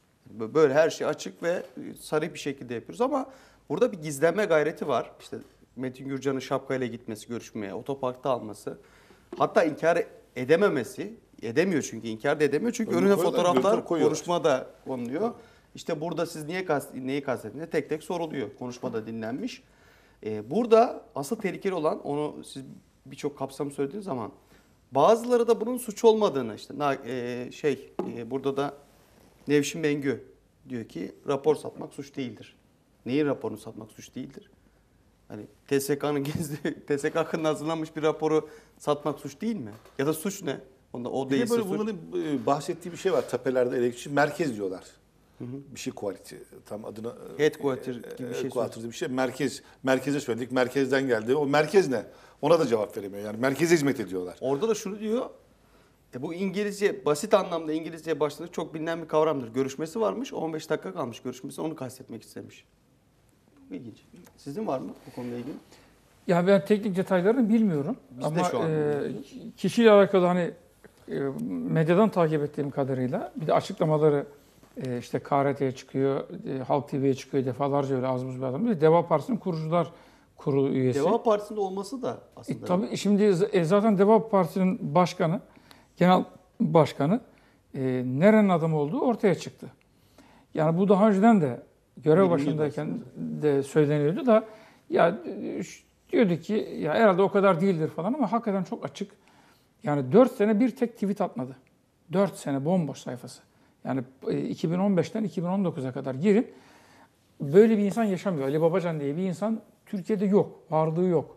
Böyle her şey açık ve sarı bir şekilde yapıyoruz ama burada bir gizlenme gayreti var. İşte Metin Gürcan'ın şapkayla gitmesi görüşmeye, otoparkta alması. Hatta inkar edememesi, edemiyor çünkü inkar da edemiyor. Çünkü Önüne önüne koyuyorlar, fotoğraflar, görüntü koyuyorlar. konuşmada konuluyor. İşte burada siz niye kast, neyi kastettiğinde tek tek soruluyor. Konuşmada dinlenmiş. Ee, burada asıl tehlikeli olan, onu siz birçok kapsamı söylediğiniz zaman bazıları da bunun suç olmadığını, işte na- e, şey e, burada da Nevşin Mengü diyor ki rapor satmak suç değildir. Neyin raporunu satmak suç değildir? Hani T S K'nın gizli, T S K hakkında hazırlanmış bir raporu satmak suç değil mi? Ya da suç ne? Onda o Bir de değilse böyle suç. bunların e, bahsettiği bir şey var. Tepelerde elektrik merkez diyorlar. Bir şey quality tam adına e, Headquarter gibi bir şey headquarter bir şey. Merkez merkeze söyledik. Merkezden geldi. O merkez ne? Ona da cevap veremiyor. Yani merkeze hizmet ediyorlar. Orada da şunu diyor. E bu İngilizce, basit anlamda İngilizce başladık çok bilinen bir kavramdır. Görüşmesi varmış, on beş dakika kalmış görüşmesi, onu kastetmek istemiş. Çok ilginç. Sizin var mı bu konuyla ilgili? Ya ben teknik detaylarını bilmiyorum. Biz de Ama şu an e, bilmiyoruz. kişiyle alakalı hani e, medyadan takip ettiğim kadarıyla bir de açıklamaları e, işte K R T'ye çıkıyor, e, Halk T V'ye çıkıyor defalarca öyle az buz bir adam. Bir de Deva Partisi'nin kurucular kurulu üyesi. Deva Partisi'nde olması da E, aslında. tabii şimdi z- e, zaten Deva Partisi'nin başkanı, genel başkanı e, nerenin adamı olduğu ortaya çıktı. Yani bu daha önceden de görev Bilmiyorum başındayken de söyleniyordu da ya e, ş- diyordu ki ya herhalde o kadar değildir falan ama hakikaten çok açık. Yani dört sene bir tek tweet atmadı. dört sene bomboş sayfası. Yani e, iki bin on beşten iki bin on dokuza kadar girin. Böyle bir insan yaşamıyor. Ali Babacan diye bir insan Türkiye'de yok. Varlığı yok.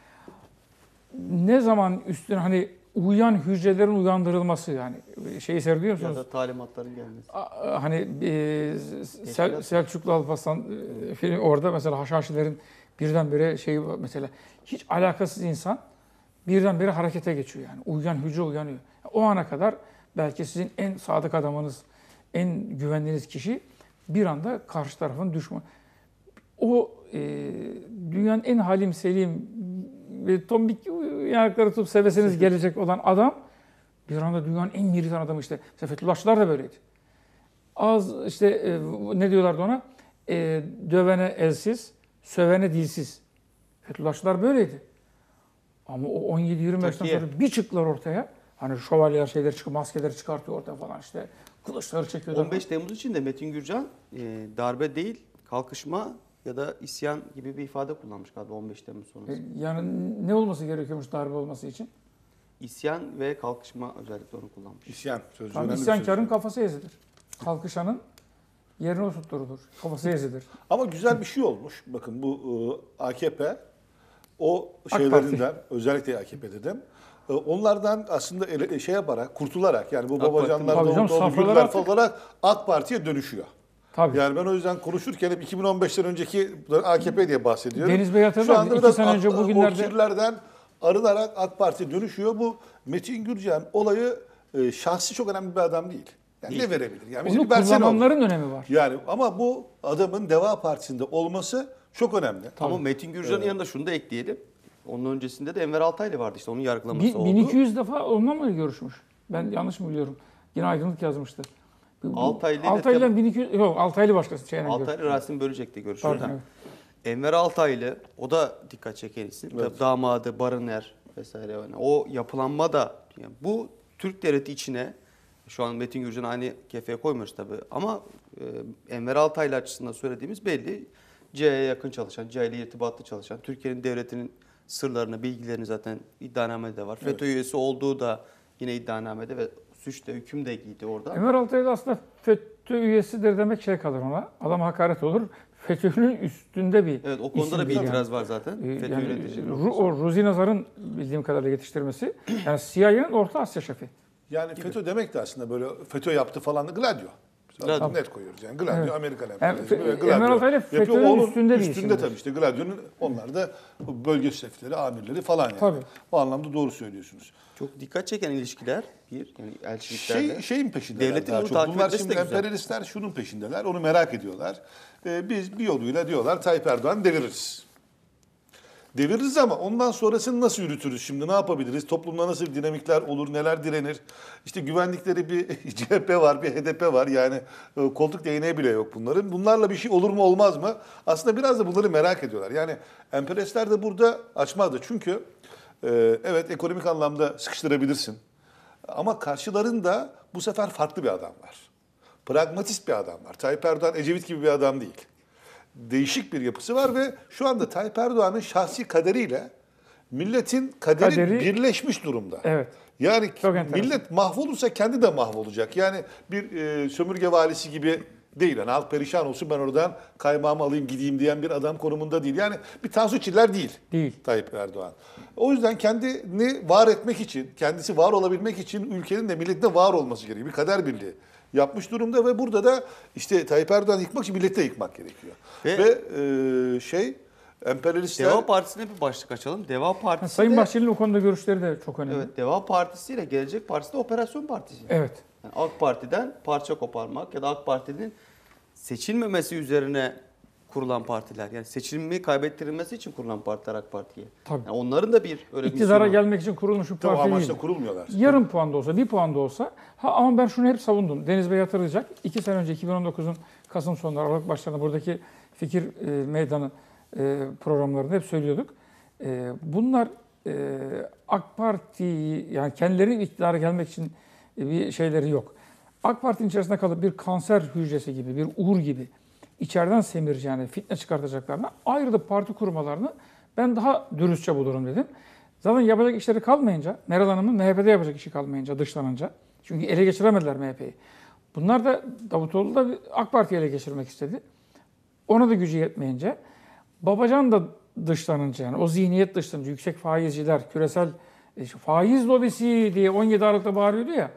Ne zaman üstüne hani uyuyan hücrelerin uyandırılması yani şeyi seyrediyor Ya musunuz? da talimatların gelmesi. A- Hani e, Sel- Selçuklu Alparslan e, film orada mesela Haşhaşilerin birdenbire şeyi mesela hiç alakasız insan birdenbire harekete geçiyor yani. Uyuyan hücre uyanıyor. O ana kadar belki sizin en sadık adamınız, en güvendiğiniz kişi bir anda karşı tarafın düşmanı. O e, dünyanın en halim selim ve tombik yanakları tutup seveseniz gelecek olan adam bir anda dünyanın en militan adamı işte. Mesela Fethullahçılar da böyleydi. Az işte e, ne diyorlardı ona? E, dövene elsiz, sövene dilsiz. Fethullahçılar böyleydi. Ama o on yedi yirmi yaştan Takiye. sonra bir çıktılar ortaya. Hani şövalyeler şeyleri çıkıp maskeleri çıkartıyor ortaya falan işte. Kılıçları çekiyorlar. on beş Temmuz için de Metin Gürcan e, darbe değil, kalkışma ya da isyan gibi bir ifade kullanmış galiba on beş Temmuz sonrası. E, Yani ne olması gerekiyormuş darbe olması için? İsyan ve kalkışma özellikle onu kullanmış. İsyan sözcüğü Tam önemli bir isyankarın sözcük. kafası ezilir. Kalkışanın yerine oturturulur. Kafası ezilir. Ama güzel bir şey olmuş. Bakın bu e, A K P o AK şeylerinden özellikle A K P dedim. E, Onlardan aslında ele, şey yaparak, kurtularak yani bu AK Parti babacanlar, Tabii canım, Davutoğlu, safhalar Gürler artık- olarak AK Parti'ye dönüşüyor. Tabii. Yani ben o yüzden konuşurken hep iki bin on beşten önceki A K P diye bahsediyorum. Deniz Bey hatırlar Şu anda mısın? İki biraz sene önce AK- bugünlerde- o kirlerden arınarak AK Parti dönüşüyor. Bu Metin Gürcan olayı e, şahsi çok önemli bir adam değil. Yani ne verebilir? Yani Onu bir versene olur. kullananların önemi var. Yani ama bu adamın Deva Partisi'nde olması çok önemli. Ama Metin Gürcan'ın yanında şunu da ekleyelim. Onun öncesinde de Enver Altaylı vardı işte onun yargılaması Bin- oldu. bin iki yüz defa onunla mı görüşmüş? Ben yanlış mı biliyorum? Yine aydınlık yazmıştı. Altaylı ile Altaylı'dan Tem- bin iki yüz yok Altaylı başkası şeyle Altaylı görüşmüş. Rasim Bölecek'te görüşüyor. Pardon, da. evet. Enver Altaylı o da dikkat çeken isim. Evet. Tabii damadı Barıner vesaire. Yani o yapılanma da yani bu Türk devleti içine şu an Metin Gürcan'ı aynı kefeye koymuyoruz tabii ama e, Enver Altaylı açısından söylediğimiz belli. C E'ye yakın çalışan, C ile irtibatlı çalışan, Türkiye'nin devletinin sırlarını, bilgilerini zaten iddianamede de var. Evet. FETÖ üyesi olduğu da yine iddianamede ve suç da hüküm de giydi orada. Enver Altaylı aslında FETÖ üyesidir demek şey kalır ona. Adam hakaret olur. FETÖ'nün üstünde bir Evet o konuda isim da bir değil itiraz yani. var zaten. Ee, FETÖ yani, yöneticinin. Ru- o Ruzi Nazar'ın bildiğim kadarıyla yetiştirmesi. Yani C I A'nin Orta Asya şefi. Yani FETÖ demek de aslında böyle FETÖ yaptı falan da Gladio. Biz Gladio. net koyuyoruz yani. Gladio Evet. Amerikan Yani emperyalizmi Fe- ve Gladio Enver Altaylı yapıyor. FETÖ'nün Onun üstünde bir Üstünde isimdir. tabii işte Gladio'nun onlar da bölge şefleri, amirleri falan yani. Tabii. O anlamda doğru söylüyorsunuz. Çok dikkat çeken ilişkiler bir yani elçiliklerle. Şey, şeyin peşindeler Devletin daha bunu çok. takip Bunlar etmesi şimdi de güzel. emperyalistler şunun peşindeler. Onu merak ediyorlar. Ee, biz bir yoluyla diyorlar Tayyip Erdoğan deviririz. Deviririz ama ondan sonrasını nasıl yürütürüz şimdi? Ne yapabiliriz? Toplumda nasıl dinamikler olur? Neler direnir? İşte güvendikleri bir C H P var, bir H D P var. Yani e, koltuk değneği bile yok bunların. Bunlarla bir şey olur mu olmaz mı? Aslında biraz da bunları merak ediyorlar. Yani emperyalistler de burada açmazdı. Çünkü e, evet ekonomik anlamda sıkıştırabilirsin. Ama karşılarında bu sefer farklı bir adam var. Pragmatist bir adam var. Tayyip Erdoğan Ecevit gibi bir adam değil. Değişik bir yapısı var ve şu anda Tayyip Erdoğan'ın şahsi kaderiyle milletin kaderi, Kaderi- birleşmiş durumda. Evet. Yani Çok enteresan. millet mahvolursa kendi de mahvolacak. Yani bir e, sömürge valisi gibi değil. Yani halk perişan olsun ben oradan kaymağımı alayım gideyim diyen bir adam konumunda değil. Yani bir Tansu Çiller değil. Değil. Tayyip Erdoğan. O yüzden kendini var etmek için, kendisi var olabilmek için ülkenin de milletin de var olması gerekiyor. Bir kader birliği yapmış durumda ve burada da işte Tayyip Erdoğan yıkmak için milleti de yıkmak gerekiyor. Ve- Ve, e, şey Emperyalistler... Deva Partisi'ne bir başlık açalım. Deva Partisi Sayın de, Bahçeli'nin o konuda görüşleri de çok önemli. evet, Deva Partisi ile Gelecek Partisi de operasyon partisi. Evet. Yani AK Parti'den parça koparmak ya da AK Parti'nin seçilmemesi üzerine kurulan partiler. Yani seçilmeyi kaybettirilmesi için kurulan partiler AK Parti'ye. Tabii. Yani onların da bir öyle İktidara misyonu var. gelmek için kurulmuş bir Tabii parti amaçla değil. kurulmuyorlar. Yarım puan da olsa, bir puan da olsa. Ha, ama ben şunu hep savundum. Deniz Bey hatırlayacak. İki sene önce iki bin on dokuzun Kasım sonları, Aralık başlarında buradaki fikir e, meydanı e, programlarında hep söylüyorduk. E, bunlar e, AK Parti'yi, yani kendileri iktidara gelmek için e, bir şeyleri yok. AK Parti'nin içerisinde kalıp bir kanser hücresi gibi, bir uğur gibi içeriden semireceğini, fitne çıkartacaklarına ayrılıp parti kurmalarını ben daha dürüstçe bulurum dedim. Zaten yapacak işleri kalmayınca, Meral Hanım'ın M H P'de yapacak işi kalmayınca, dışlanınca. Çünkü ele geçiremediler M H P'yi. Bunlar da, Davutoğlu da AK Parti'yi ele geçirmek istedi. Ona da gücü yetmeyince, Babacan da dışlanınca, yani o zihniyet dışlanınca, yüksek faizciler, küresel e, faiz lobisi diye on yedi Aralık'ta bağırıyordu ya,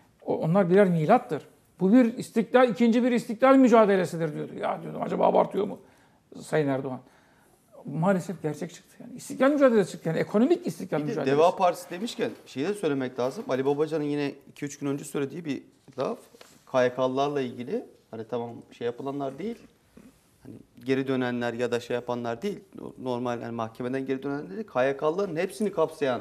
onlar birer milattır. Bu bir istiklal, ikinci bir istiklal mücadelesidir diyordu. Ya diyordum, acaba abartıyor mu Sayın Erdoğan? Maalesef gerçek çıktı. Yani istiklal mücadelesi çıktı. Yani ekonomik istiklal Bir de mücadelesi. Deva Partisi demişken şeyi de söylemek lazım. Ali Babacan'ın yine iki üç gün önce söylediği bir laf. K Y K'lılarla ilgili, hani tamam şey yapılanlar değil, hani geri dönenler ya da şey yapanlar değil, normal yani mahkemeden geri dönenler değil, K Y K'lıların hepsini kapsayan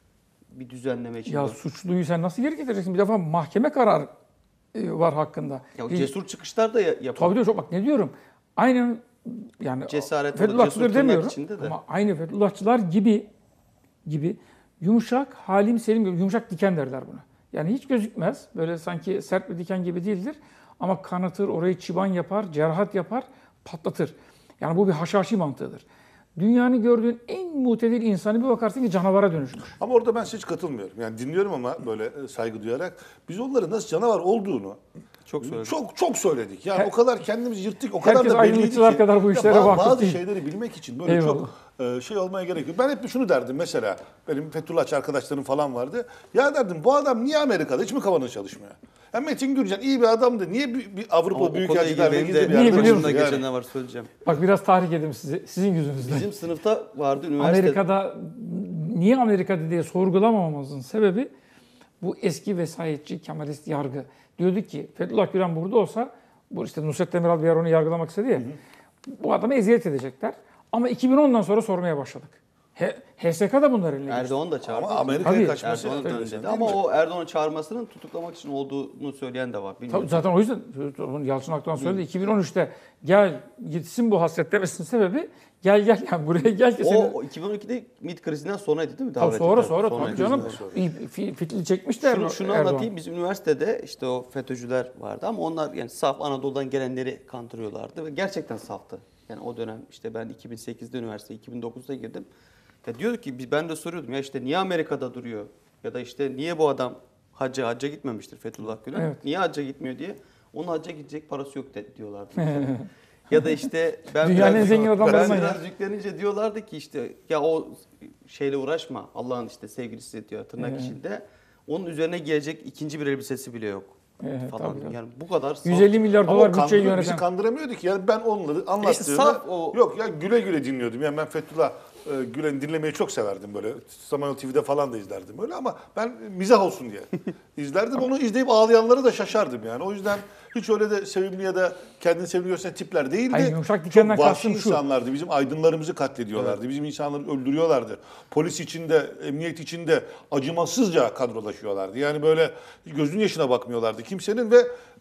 bir düzenleme içinde. Ya suçluyu sen nasıl geri getireceksin? Bir defa mahkeme kararı e, var hakkında. Ya Bir- cesur çıkışlar da yapıyor. Tabii diyor, çok bak ne diyorum. Aynen yani Cesaret olur, Fethullahçıları cesur tırnak demiyorum içinde de. ama aynı Fethullahçılar gibi gibi yumuşak, halim selim gibi yumuşak diken derler buna. Yani hiç gözükmez. Böyle sanki sert bir diken gibi değildir. Ama kanatır, orayı çıban yapar, cerrahat yapar, patlatır. Yani bu bir haşhaşi mantığıdır. Dünyanın gördüğün en mutedil insanı bir bakarsın ki canavara dönüşmüş. Ama orada ben hiç katılmıyorum. Yani dinliyorum ama böyle saygı duyarak. Biz onların nasıl canavar olduğunu Çok söyledik. çok çok söyledik. Yani Her- o kadar kendimizi yırttık, o kadar herkes da belliydi ayrılıkçılar ki. kadar bu Ya işlere ba- vakıf Bazı değil. şeyleri bilmek için böyle Eyvallah. çok e, şey olmaya gerek yok. Ben hep şunu derdim mesela. Benim Fethullahçı arkadaşlarım falan vardı. Ya derdim, bu adam niye Amerika'da? Hiç mi kafanız çalışmıyor? Ya Metin Gürcan iyi bir adamdı. Niye bir, bir Ama Avrupa o Büyükelçiliği konuda ilgili Derneği'nde benim bir de Niye yerde biliyor başımda musun? bulundu geçen yani. ne var söyleyeceğim. Bak biraz tahrik edeyim sizi, sizin yüzünüzden. Bizim sınıfta vardı üniversite. Amerika'da niye Amerika'da diye sorgulamamamızın sebebi bu eski vesayetçi Kemalist yargı. Diyorduk ki Fethullah Gülen burada olsa, bu işte Nusret Demiral bir yer onu yargılamak istedi ya, bu adamı eziyet edecekler. Ama iki bin ondan sonra sormaya başladık. H- HSK da bunlar eline geçti. Erdoğan da çağırdı. Ama Amerika'ya Tabii. kaçması Erdoğan'ın enteresan döneminde. değil Ama mi? o Erdoğan'ın çağırmasının tutuklamak için olduğunu söyleyen de var. Bilmiyorum. Tabii zaten o yüzden Yalçın Akdoğan söyledi. iki bin on üçte gel gitsin bu hasret demesinin sebebi gel gel yani buraya gel ki seni... O, o iki bin on ikide MİT krizinden sonraydı değil mi? Tabii Daveti? sonra sonra tabii Sonraydı. canım. sonra. İyi, fi- Fitili çekmiş de Şunu, şunu Erdoğan. anlatayım. Biz üniversitede işte o FETÖ'cüler vardı ama onlar yani saf Anadolu'dan gelenleri kandırıyorlardı ve gerçekten saftı. Yani o dönem işte ben iki bin sekizde üniversite, iki bin dokuzda girdim. Ya diyorduk ki biz, ben de soruyordum ya işte niye Amerika'da duruyor ya da işte niye bu adam hacca hacca gitmemiştir Fethullah Gülen? Evet. Niye hacca gitmiyor diye. Onun hacca gidecek parası yok de, diyorlardı. Ya da işte ben Dünyanın biraz, en zengin ben adamlarından ya. biraz yüklenince diyorlardı ki işte ya o şeyle uğraşma. Allah'ın işte sevgilisi diyor tırnak Evet. içinde. Onun üzerine gelecek ikinci bir elbisesi bile yok. Evet, Falan. tabii, tabii. Yani bu kadar saf. yüz elli milyar Ama dolar o bütçeyi kandırıyor, bizi yöneten. kandıramıyordu ki. Yani ben onları anlattığımda saf o- yok ya güle güle dinliyordum. Yani ben Fethullah e, Gülen'i dinlemeyi çok severdim böyle. Samanyolu T V'de falan da izlerdim öyle ama ben mizah olsun diye izlerdim. Onu izleyip ağlayanlara da şaşardım yani. O yüzden hiç öyle de sevimli ya da kendini sevimli gösteren tipler değildi. Hayır, yumuşak dikenden çok vahşi kastım şu. insanlardı. Bizim aydınlarımızı katlediyorlardı. Bizim insanları öldürüyorlardı. Polis içinde, emniyet içinde acımasızca kadrolaşıyorlardı. Yani böyle gözünün yaşına bakmıyorlardı kimsenin ve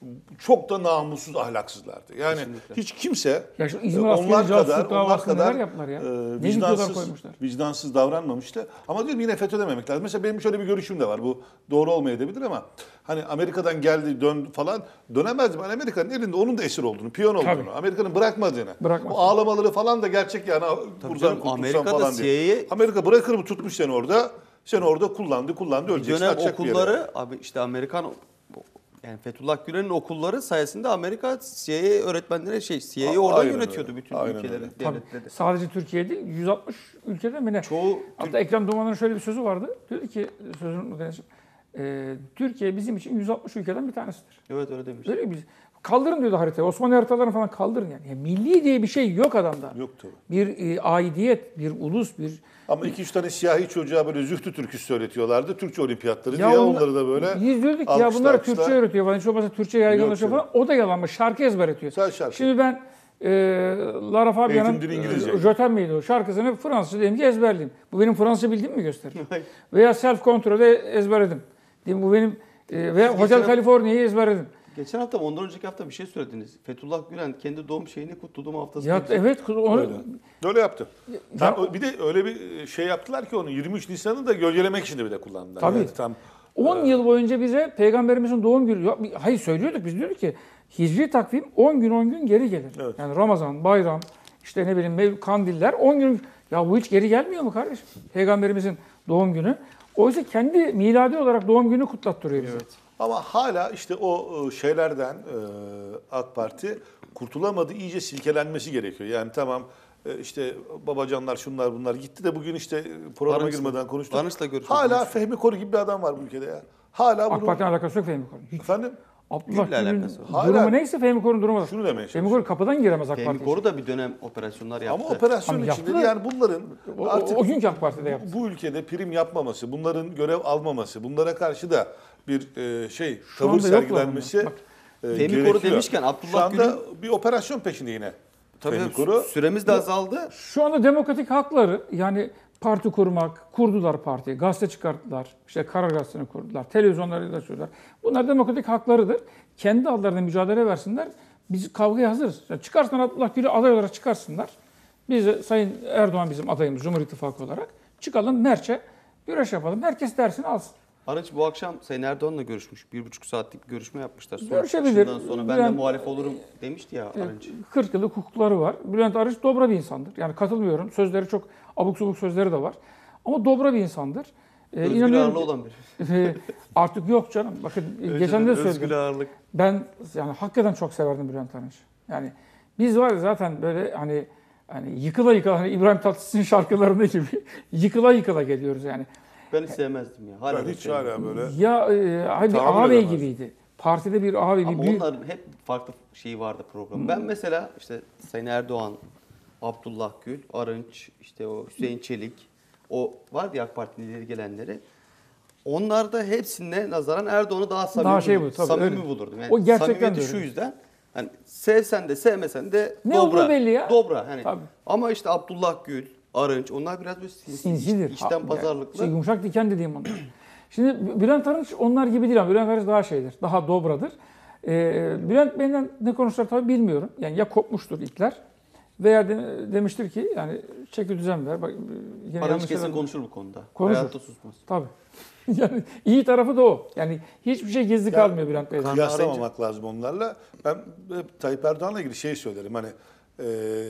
çok da namussuz, ahlaksızlardı. Yani Kesinlikle. hiç kimse Ya şu e, İzmir onlar askeri kadar, casusluk onlar davasında kadar neler yaptılar ya? e, Ne videolar vicdansız, koymuşlar. vicdansız davranmamıştı. Ama diyorum yine FETÖ dememek lazım. Mesela benim şöyle bir görüşüm de var. Bu doğru olmayabilir ama hani Amerika'dan geldi, döndü falan dönemezdi. Ben Amerika'nın elinde onun da esir olduğunu, piyon olduğunu, Tabii. Amerika'nın bırakmadığını. Bırakmaz. O ağlamaları falan da gerçek yani. Buradan canım, kurtulsam Amerika'da falan C I diye. A Amerika bırakır mı tutmuş seni orada. Seni orada kullandı, kullandı, Bir öleceksin, dönem atacak bir yere. okulları abi işte Amerikan yani Fethullah Gülen'in okulları sayesinde Amerika C I A öğretmenleri şey C I A A- oradan aynen yönetiyordu öyle. bütün Aynen ülkeleri, öyle. Tabii. devletleri. Sadece Türkiye değil, yüz altmış ülkede mi ne? Çoğu Hatta Ekrem İmamoğlu'nun şöyle bir sözü vardı. Diyordu ki, sözünü deneyeceğim. Ee, Türkiye bizim için yüz altmış ülkeden bir tanesidir. evet öyle demiş. Öyle biz Kaldırın diyordu haritayı. Osmanlı haritalarını falan kaldırın yani. Yani milli diye bir şey yok adamda. Yok tabii. Bir e, aidiyet, bir ulus, bir... Ama iki üç tane siyahi çocuğa böyle zühtü türküsü söyletiyorlardı. Türkçe olimpiyatları Ya diye onlar- onları da böyle Biz diyorduk ki ya alkışla bunlara alkışla. Türkçe öğretiyor falan. Hiç olmazsa Türkçe yaygınlaşıyor Yok falan. O da yalanmış. Şarkı ezberletiyor. Sadece şarkı. Şimdi ben e, Lara Fabian'ın Eğitim dili İngilizce. e, Jötem miydi o şarkısını Fransızca dedim ki ezberleyeyim. Bu benim Fransızca bildiğimi mi gösterir? Hayır. Veya Self Control'de ezberledim. Diyeyim, bu benim e, veya Siz Hotel geçen- California'yı ezberledim. Geçen hafta mı, ondan önceki hafta bir şey söylediniz. Fethullah Gülen kendi doğum şeyini kutlu haftasında. Ya evet onu Öyle. Öyle yaptı. Tam, Ya- bir de öyle bir şey yaptılar ki onu yirmi üç Nisan'ı da gölgelemek için de bir de kullandılar. Tabii. Yani tam on yıl boyunca bize Peygamberimizin doğum günü, yok, hayır söylüyorduk biz diyorduk ki Hicri takvim on gün on gün geri gelir. Evet. Yani Ramazan, bayram, işte ne bileyim mev- kandiller on gün. Ya bu hiç geri gelmiyor mu kardeşim? Peygamberimizin doğum günü. Oysa kendi miladi olarak doğum günü kutlattırıyor bize. Evet. ama hala işte o e, şeylerden e, AK Parti kurtulamadı, iyice silkelenmesi gerekiyor. Yani tamam e, işte babacanlar şunlar bunlar gitti de bugün işte programa Barınç'la- girmeden konuştuk. Barınç'la görüştük. Hala Fehmi Koru gibi bir adam var bu ülkede ya. Hala AK bunu Parti'nin alakası yok Fehmi Korun. Hiç. efendim Abdullah Gül'le Gül'ün alakası var. durumu Hala- neyse Fehmi Korun durumu da. şunu demeye Fehmi çalışıyorum. Korun kapıdan giremez AK Fehmi Parti'ye. Koru da bir dönem operasyonlar yaptı. Ama operasyon Ama içinde yaptılar. yani bunların O, o, artık o günkü AK Parti'de yaptı. bu ülkede prim yapmaması, bunların görev almaması, bunlara karşı da bir e, şey Şu tavır anda yoklar sergilenmesi bunlar. Bak, e, Fehmi Koru gerekiyor. demişken Abdullah Şu anda Gül'ün- bir operasyon peşinde yine. Tabii Fehmi Koru. süremiz de azaldı. Şu anda demokratik hakları yani parti kurmak, kurdular partiyi, gazete çıkarttılar, işte Karar Gazetesi'ni kurdular, televizyonları da açıyorlar. Bunlar demokratik haklarıdır. Kendi adlarına mücadele versinler. Biz kavgaya hazırız. Yani çıkarsınlar Abdullah Gül'ü aday olarak çıkarsınlar. Biz de Sayın Erdoğan bizim adayımız Cumhur İttifakı olarak. Çıkalım Merç'e güreş yapalım. Herkes dersini alsın. Arınç bu akşam Sayın Erdoğan'la görüşmüş. Bir buçuk saatlik bir görüşme yapmışlar. Sonra Görüşebilir. çıkışından sonra ben de Bülent- muhalif olurum demişti ya Arınç. kırk yıllık hukukları var. Bülent Arınç dobra bir insandır. Yani katılmıyorum. Sözleri çok abuk subuk sözleri de var. Ama dobra bir insandır. Ee, Özgür inanıyorum ağırlı ki- olan biri. Ee, artık yok canım. Bakın geçen de Özgür söyledim. ağırlık. Ben yani hakikaten çok severdim Bülent Arınç. Yani biz var ya zaten böyle hani hani yıkıla yıkıla hani İbrahim Tatlıses'in şarkılarında gibi yıkıla yıkıla geliyoruz yani. Ben hiç sevmezdim ya. Hala Ben da hiç sevmem. hala böyle. Ya e, hani bir Tahammül ağabey edemezdim. gibiydi. Partide bir ağabey. Ama bir büyük- onların hep farklı şeyi vardı program. Ben mesela işte Sayın Erdoğan, Abdullah Gül, Arınç, işte o Hüseyin Çelik, o vardı ya AK Parti'nin ileri gelenleri. Onlarda hepsine nazaran Erdoğan'ı daha samimi, Daha şey bu, tabii, samimi öyle. bulurdum. Yani O gerçekten samimiyeti de şu öyle. yüzden hani sevsen de sevmesen de Ne dobra. olduğu belli ya. Dobra hani. Tabii. Ama işte Abdullah Gül, Arınç onlar biraz böyle sinsi, Sinsidir. içten Ha, pazarlıklı. Şey, yumuşak diken dediğim onlar. Şimdi Bülent Arınç onlar gibi değil ama Bülent Arınç daha şeydir. Daha dobradır. Ee, Bülent Bey'den ne konuştular tabii bilmiyorum. Yani ya kopmuştur ipler veya de, demiştir ki yani çeki düzen ver. Bak, yine Arınç yanlış kesin şeyler- konuşur bu konuda. Konuşur. Hayatta susmaz. Tabii. Yani iyi tarafı da o. Yani hiçbir şey gizli kalmıyor Bülent Bey'den. Kıyaslamamak lazım onlarla. Ben hep Tayyip Erdoğan'la ilgili şey söylerim. Hani e,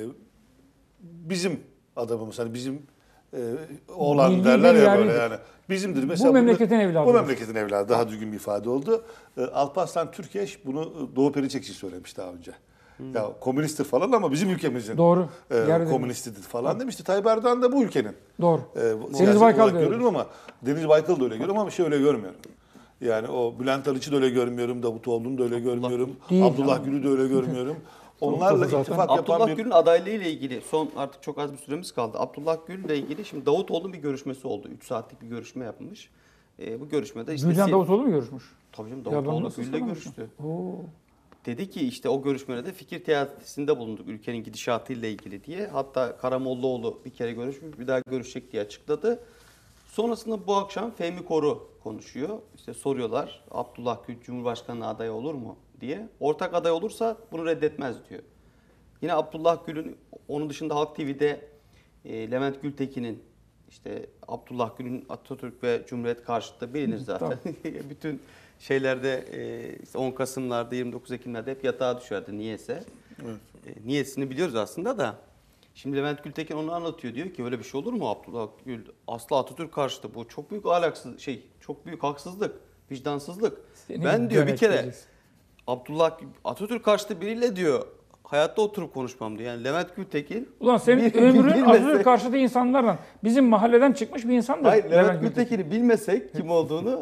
bizim adamımız hani bizim e, oğlan Milli derler bir ya yerlidir. böyle yani. Bizimdir mesela. Bu memleketin bunu- evladıdır. Bu memleketin evladı. Daha düzgün bir ifade oldu. E, Alparslan Türkeş bunu Doğu Perinçek için söylemiş daha önce. Ya komünisttir falan ama bizim ülkemizin Doğru. e, Yer komünistidir falan demişti. Tayyip Erdoğan da bu ülkenin. Doğru. E, Deniz siyaset Baykal olarak da öyle. görüyorum ama Deniz Baykal da öyle görüyorum ama bir şey öyle görmüyorum. Yani o Bülent Arınç'ı da öyle görmüyorum, Davutoğlu'nu da öyle görmüyorum, Değil. Abdullah Gül'ü de öyle görmüyorum. Onlarla zaten. ittifak yapan Abdullah bir... Gül'ün adaylığı ile ilgili son artık çok az bir süremiz kaldı. Abdullah Gül ile ilgili şimdi Davutoğlu'nun bir görüşmesi oldu. üç saatlik bir görüşme yapılmış. Ee, bu görüşmede işte Gülcan si- Davutoğlu mu görüşmüş? Tabii canım Ya ben Davutoğlu nasıl Gül'le sanamamışım? görüştü. Oo. Dedi ki işte o görüşmede de fikir teatisinde bulunduk ülkenin gidişatıyla ilgili diye. Hatta Karamollaoğlu bir kere görüşmüş, bir daha görüşecek diye açıkladı. Sonrasında bu akşam Fehmi Koru konuşuyor. İşte soruyorlar Abdullah Gül Cumhurbaşkanı adayı olur mu diye. Ortak aday olursa bunu reddetmez diyor. Yine Abdullah Gül'ün onun dışında Halk T V'de e, Levent Gültekin'in işte Abdullah Gül'ün Atatürk ve Cumhuriyet karşıtı bilinir zaten. Bütün şeylerde e, işte on Kasım'larda yirmi dokuz Ekim'lerde hep yatağa düşerdi niyeyse. Evet. E, niyesini biliyoruz aslında da. Şimdi Levent Gültekin onu anlatıyor. Diyor ki öyle bir şey olur mu Abdullah Gül? Aslı Atatürk karşıtı bu. Çok büyük ahlaksız şey, çok büyük haksızlık, vicdansızlık. Seni ben diyor bir kere yöneteceğiz. Abdullah Atatürk karşıtı biriyle diyor hayatta oturup konuşmam diyor. Yani Levent Gültekin. Ulan senin bir- ömrün bilmese- Atatürk karşıtı insanlarla bizim mahalleden çıkmış bir insan da. Hayır Levent Gültekin. Gültekin'i bilmesek kim olduğunu hani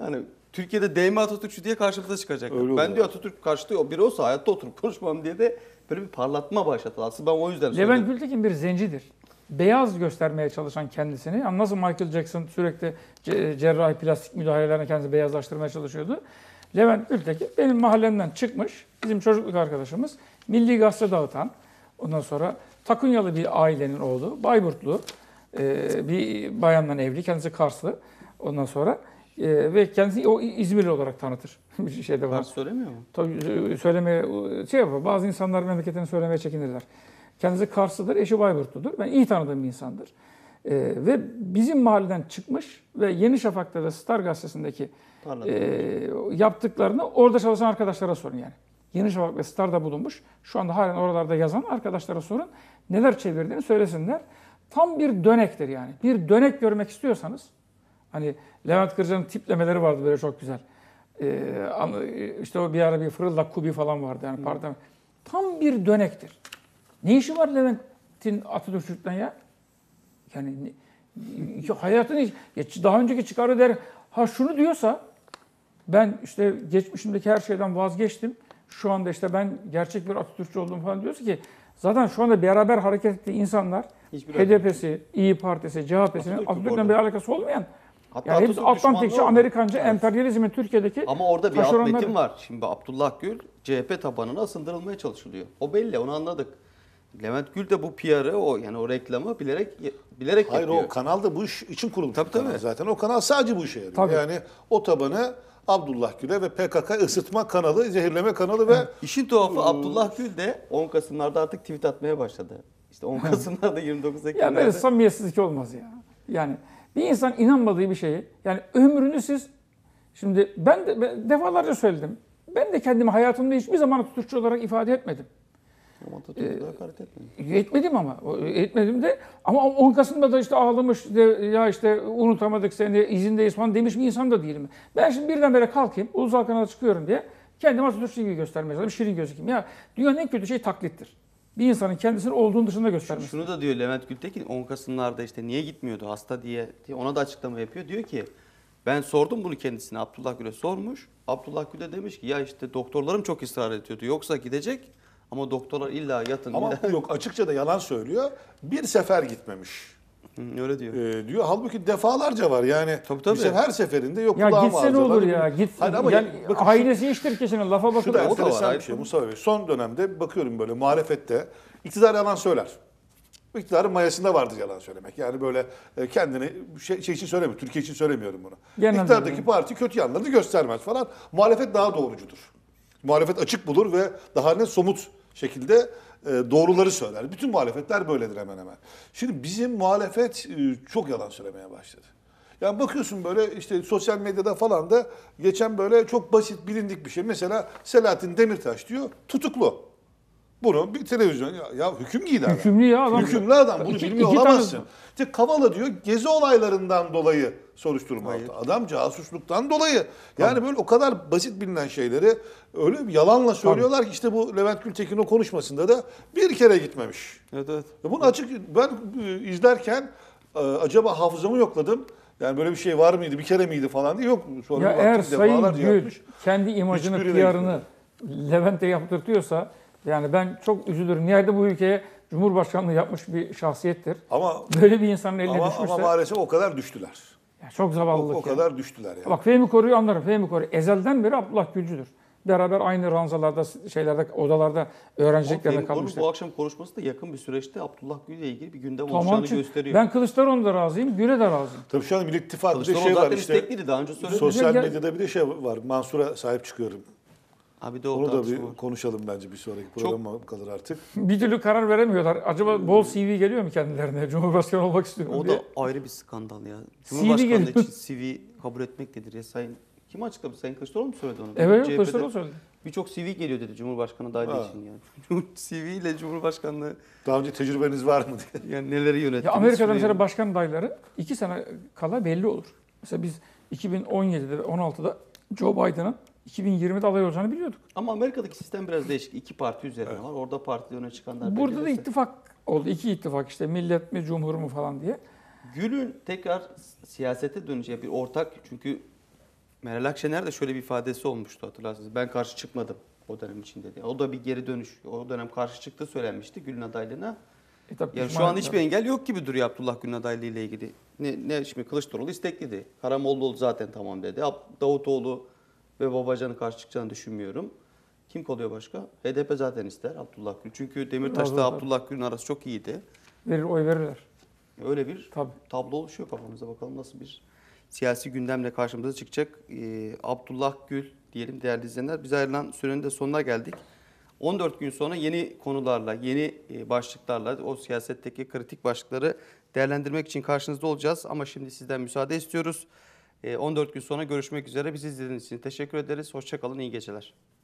Türkiye'de D M Atatürkçü diye karşımıza çıkacak. Öyle Ben oluyor. diyor Atatürk karşıtı biri olsa hayatta oturup konuşmam diye de böyle bir parlatma başlattı. Aslında ben o yüzden Levent söyledim. Gültekin bir zencidir. Beyaz göstermeye çalışan kendisini. Yani nasıl Michael Jackson sürekli ce- cerrahi plastik müdahalelerine kendini beyazlaştırmaya çalışıyordu. Levent Gültekin benim mahallemden çıkmış. Bizim çocukluk arkadaşımız. Milli Gazete dağıtan. Ondan sonra Takunyalı bir ailenin oğlu. Bayburtlu. e, bir bayanla evli. Kendisi Karslı. Ondan sonra e, ve kendisi o İzmirli olarak tanıtır. Bir şey de var. Kars söylemiyor mu? Tabii söylemeye şey yapar. Bazı insanlar memleketini söylemeye çekinirler. Kendisi Karslıdır, eşi Bayburtludur. Ben iyi tanıdığım bir insandır. Ee, ve bizim mahalleden çıkmış ve Yeni Şafak'ta ve Star Gazetesi'ndeki Parlatma. e, yaptıklarını orada çalışan arkadaşlara sorun yani. Yeni Şafak ve Star'da bulunmuş. Şu anda halen oralarda yazan arkadaşlara sorun. Neler çevirdiğini söylesinler. Tam bir dönektir yani. Bir dönek görmek istiyorsanız, hani Levent Kırca'nın tiplemeleri vardı böyle çok güzel. Ee, işte o bir ara bir Fırıldak Kubi falan vardı yani pardon. Tam bir dönektir. Ne işi var Levent'in Atatürk'ten ya? Yani ne- hayatını ya daha önceki çıkarı der. Ha şunu diyorsa ben işte geçmişimdeki her şeyden vazgeçtim. Şu anda işte ben gerçek bir Atatürkçü oldum falan diyorsa ki zaten şu anda beraber hareket ettiği insanlar Hiçbir H D P'si, İyi Partisi, C H P'sinin Atatürk Atatürk'le orada. bir alakası olmayan Hatta yani hepsi Atatürk Atlantikçi, düşmanlığı Amerikancı, oldu. Evet. emperyalizmin Türkiye'deki Ama orada bir alt taşeronları. metin var. Şimdi Abdullah Gül C H P tabanına ısındırılmaya çalışılıyor. O belli, onu anladık. Levent Gül de bu P R'ı, o yani o reklamı bilerek bilerek Hayır yapıyor. o kanal da bu iş için kurulmuş Tabii, bir kanal tabii. zaten. O kanal sadece bu işe yarıyor. Tabii. Yani o tabanı Abdullah Gül'e ve P K K ısıtma kanalı, zehirleme kanalı ve İşin tuhafı Abdullah Gül de on Kasım'larda artık tweet atmaya başladı. İşte on Kasım'larda yirmi dokuz Ya böyle Ekim'lerde. samimiyetsizlik olmaz ya. Yani bir insan inanmadığı bir şeyi, yani ömrünü siz, şimdi ben de ben defalarca söyledim. Ben de kendimi hayatımda hiçbir zaman Atatürkçü olarak ifade etmedim. Ama Atatürk'e hakaret etmiyor. Etmedim ama. o- Etmedim de ama on Kasım'da da işte ağlamış de, ya işte unutamadık seni izindeyiz falan demiş bir insan da değilim. Ben şimdi birdenbire kalkayım ulusal kanala çıkıyorum diye kendimi Atatürkçü gibi göstermeye çalışıyorum. Şirin gözükeyim. Ya dünyanın en kötü şey taklittir. Bir insanın kendisini olduğunun dışında göstermesi. Şunu da diyor Levent Gültekin, on Kasım'larda işte niye gitmiyordu hasta diye, diye ona da açıklama yapıyor. Diyor ki ben sordum bunu kendisine, Abdullah Gül'e sormuş. Abdullah Gül de demiş ki ya işte doktorlarım çok ısrar ediyordu. Yoksa gidecek ama doktorlar illa yatın. ama illa- yok açıkça da yalan söylüyor. Bir sefer gitmemiş. Hı, öyle diyor. Ee, diyor. Halbuki defalarca var yani. Tabii, tabii. Bir sefer her seferinde yok Ya kulağım gitse ne ağrıdı, olur hani ya? bir- Git. Hayır ama Yani bakın şu- ailesi iştir kişinin lafa Şu da bakılır. o da var, enteresan ayrı bir şey konu. Mustafa Bey. Son dönemde bakıyorum böyle muhalefette iktidar yalan söyler. İktidarın mayasında vardır yalan söylemek. Yani böyle e, kendini şey, şey için söylemiyorum. Türkiye için söylemiyorum bunu. Genel İktidardaki olarak. parti kötü yanlarını göstermez falan. Muhalefet daha doğrucudur. Muhalefet açık bulur ve daha ne somut şekilde e, doğruları söyler. Bütün muhalefetler böyledir hemen hemen. Şimdi bizim muhalefet e, çok yalan söylemeye başladı. Yani bakıyorsun böyle işte sosyal medyada falan da geçen böyle çok basit bilindik bir şey. Mesela Selahattin Demirtaş diyor tutuklu. Bunu bir televizyon ya, ya hüküm giydi adam. Hükümlü ya adam. Hükümlü adam bunu İki- bilmiyor iki olamazsın. tane- İşte Kavala diyor gezi olaylarından dolayı soruşturma Hayır. aldı. Adam casusluktan dolayı. Yani böyle o kadar basit bilinen şeyleri öyle bir yalanla söylüyorlar ki işte bu Levent Gültekin o konuşmasında da bir kere gitmemiş. Evet, evet. Ya bunu açık ben e, izlerken e, acaba hafızamı yokladım. Yani böyle bir şey var mıydı, bir kere miydi falan diye yok. Sonra Ya bir eğer baktım, Sayın defalarca Gül yapmış. kendi imajını, Hiçbirine P R'ını Levent'e yaptırtıyorsa yani ben çok üzülürüm. Nihayet bu ülkeye Cumhurbaşkanlığı yapmış bir şahsiyettir. Ama Böyle bir insanın eline ama, düşmüşse ama maalesef o kadar düştüler. ya çok O, zavallılık. o ya. kadar düştüler yani. Bak Fehmi Koru'yu anlarım. Fehmi Koru ezelden beri Abdullah Gülcüdür. Beraber aynı ranzalarda, şeylerde, odalarda Ama öğrenciliklerinde Fehmi Koru'nun kalmışlar. bu akşam konuşması da yakın bir süreçte Abdullah Gül'le ilgili bir gündem Tamam oluşacağını çünkü gösteriyor. ben Kılıçdaroğlu'na da razıyım, Gül'e de razıyım. Tabii şu an Millet İttifakı'nda Kılıçdaroğlu şey var zaten işte. istekliydi, daha önce söyledim. Sosyal Ya- medyada bir de şey var. Mansur'a sahip çıkıyorum. Abi de o Onu da tartışma bir var. konuşalım bence bir sonraki Çok- programa kalır artık. Bir türlü karar veremiyorlar. Acaba bol C V geliyor mu kendilerine? Cumhurbaşkanı olmak istiyorum O diye. da ayrı bir skandal ya. C V Cumhurbaşkanlığı geliyor. için C V kabul etmek nedir ya? Sayın kim açıkladı? Sayın Kılıçdaroğlu mu söyledi onu? Evet, C H P'de Kılıçdaroğlu söyledi. Birçok C V geliyor dedi Cumhurbaşkanı adaylığı Ha. için yani. C V ile Cumhurbaşkanlığı Daha önce tecrübeniz var mı diye. yani neleri yönettiniz? Ya Amerika'da şuraya- mesela başkan adayları iki sene kala belli olur. Mesela biz iki bin on yedide ve on altıda Joe Biden'ın iki bin yirmide aday olacağını biliyorduk. Ama Amerika'daki sistem biraz değişik. İki parti üzerine var. Orada partide öne çıkanlar Burada da belirlese. ittifak oldu. İki ittifak işte millet mi cumhur mu falan diye. Gül'ün tekrar siyasete döneceği bir ortak, çünkü Meral Akşener de şöyle bir ifadesi olmuştu hatırlarsınız. Ben karşı çıkmadım o dönem için dedi. O da bir geri dönüş. O dönem karşı çıktı söylenmişti Gül'ün adaylığına. E, tabii Yani pişman şu an ettiler. hiçbir engel yok gibi duruyor Abdullah Gül'ün adaylığı ile ilgili. Ne, ne şimdi Kılıçdaroğlu istekliydi. Karamollaoğlu zaten tamam dedi. Ab- Davutoğlu ve Babacan'ın karşı çıkacağını düşünmüyorum. Kim kalıyor başka? H D P zaten ister Abdullah Gül. Çünkü Demirtaş'la Tabii, tabii. Abdullah Gül'ün arası çok iyiydi. Verir, oy verirler. Öyle bir Tabii. tablo oluşuyor kafamızda. Bakalım nasıl bir siyasi gündemle karşımıza çıkacak. Ee, Abdullah Gül diyelim değerli izleyenler. Biz ayrılan sürenin de sonuna geldik. on dört gün sonra yeni konularla, yeni e, başlıklarla o siyasetteki kritik başlıkları değerlendirmek için karşınızda olacağız. Ama şimdi sizden müsaade istiyoruz. E, on dört gün sonra görüşmek üzere. Bizi izlediğiniz için teşekkür ederiz. Hoşça kalın, iyi geceler.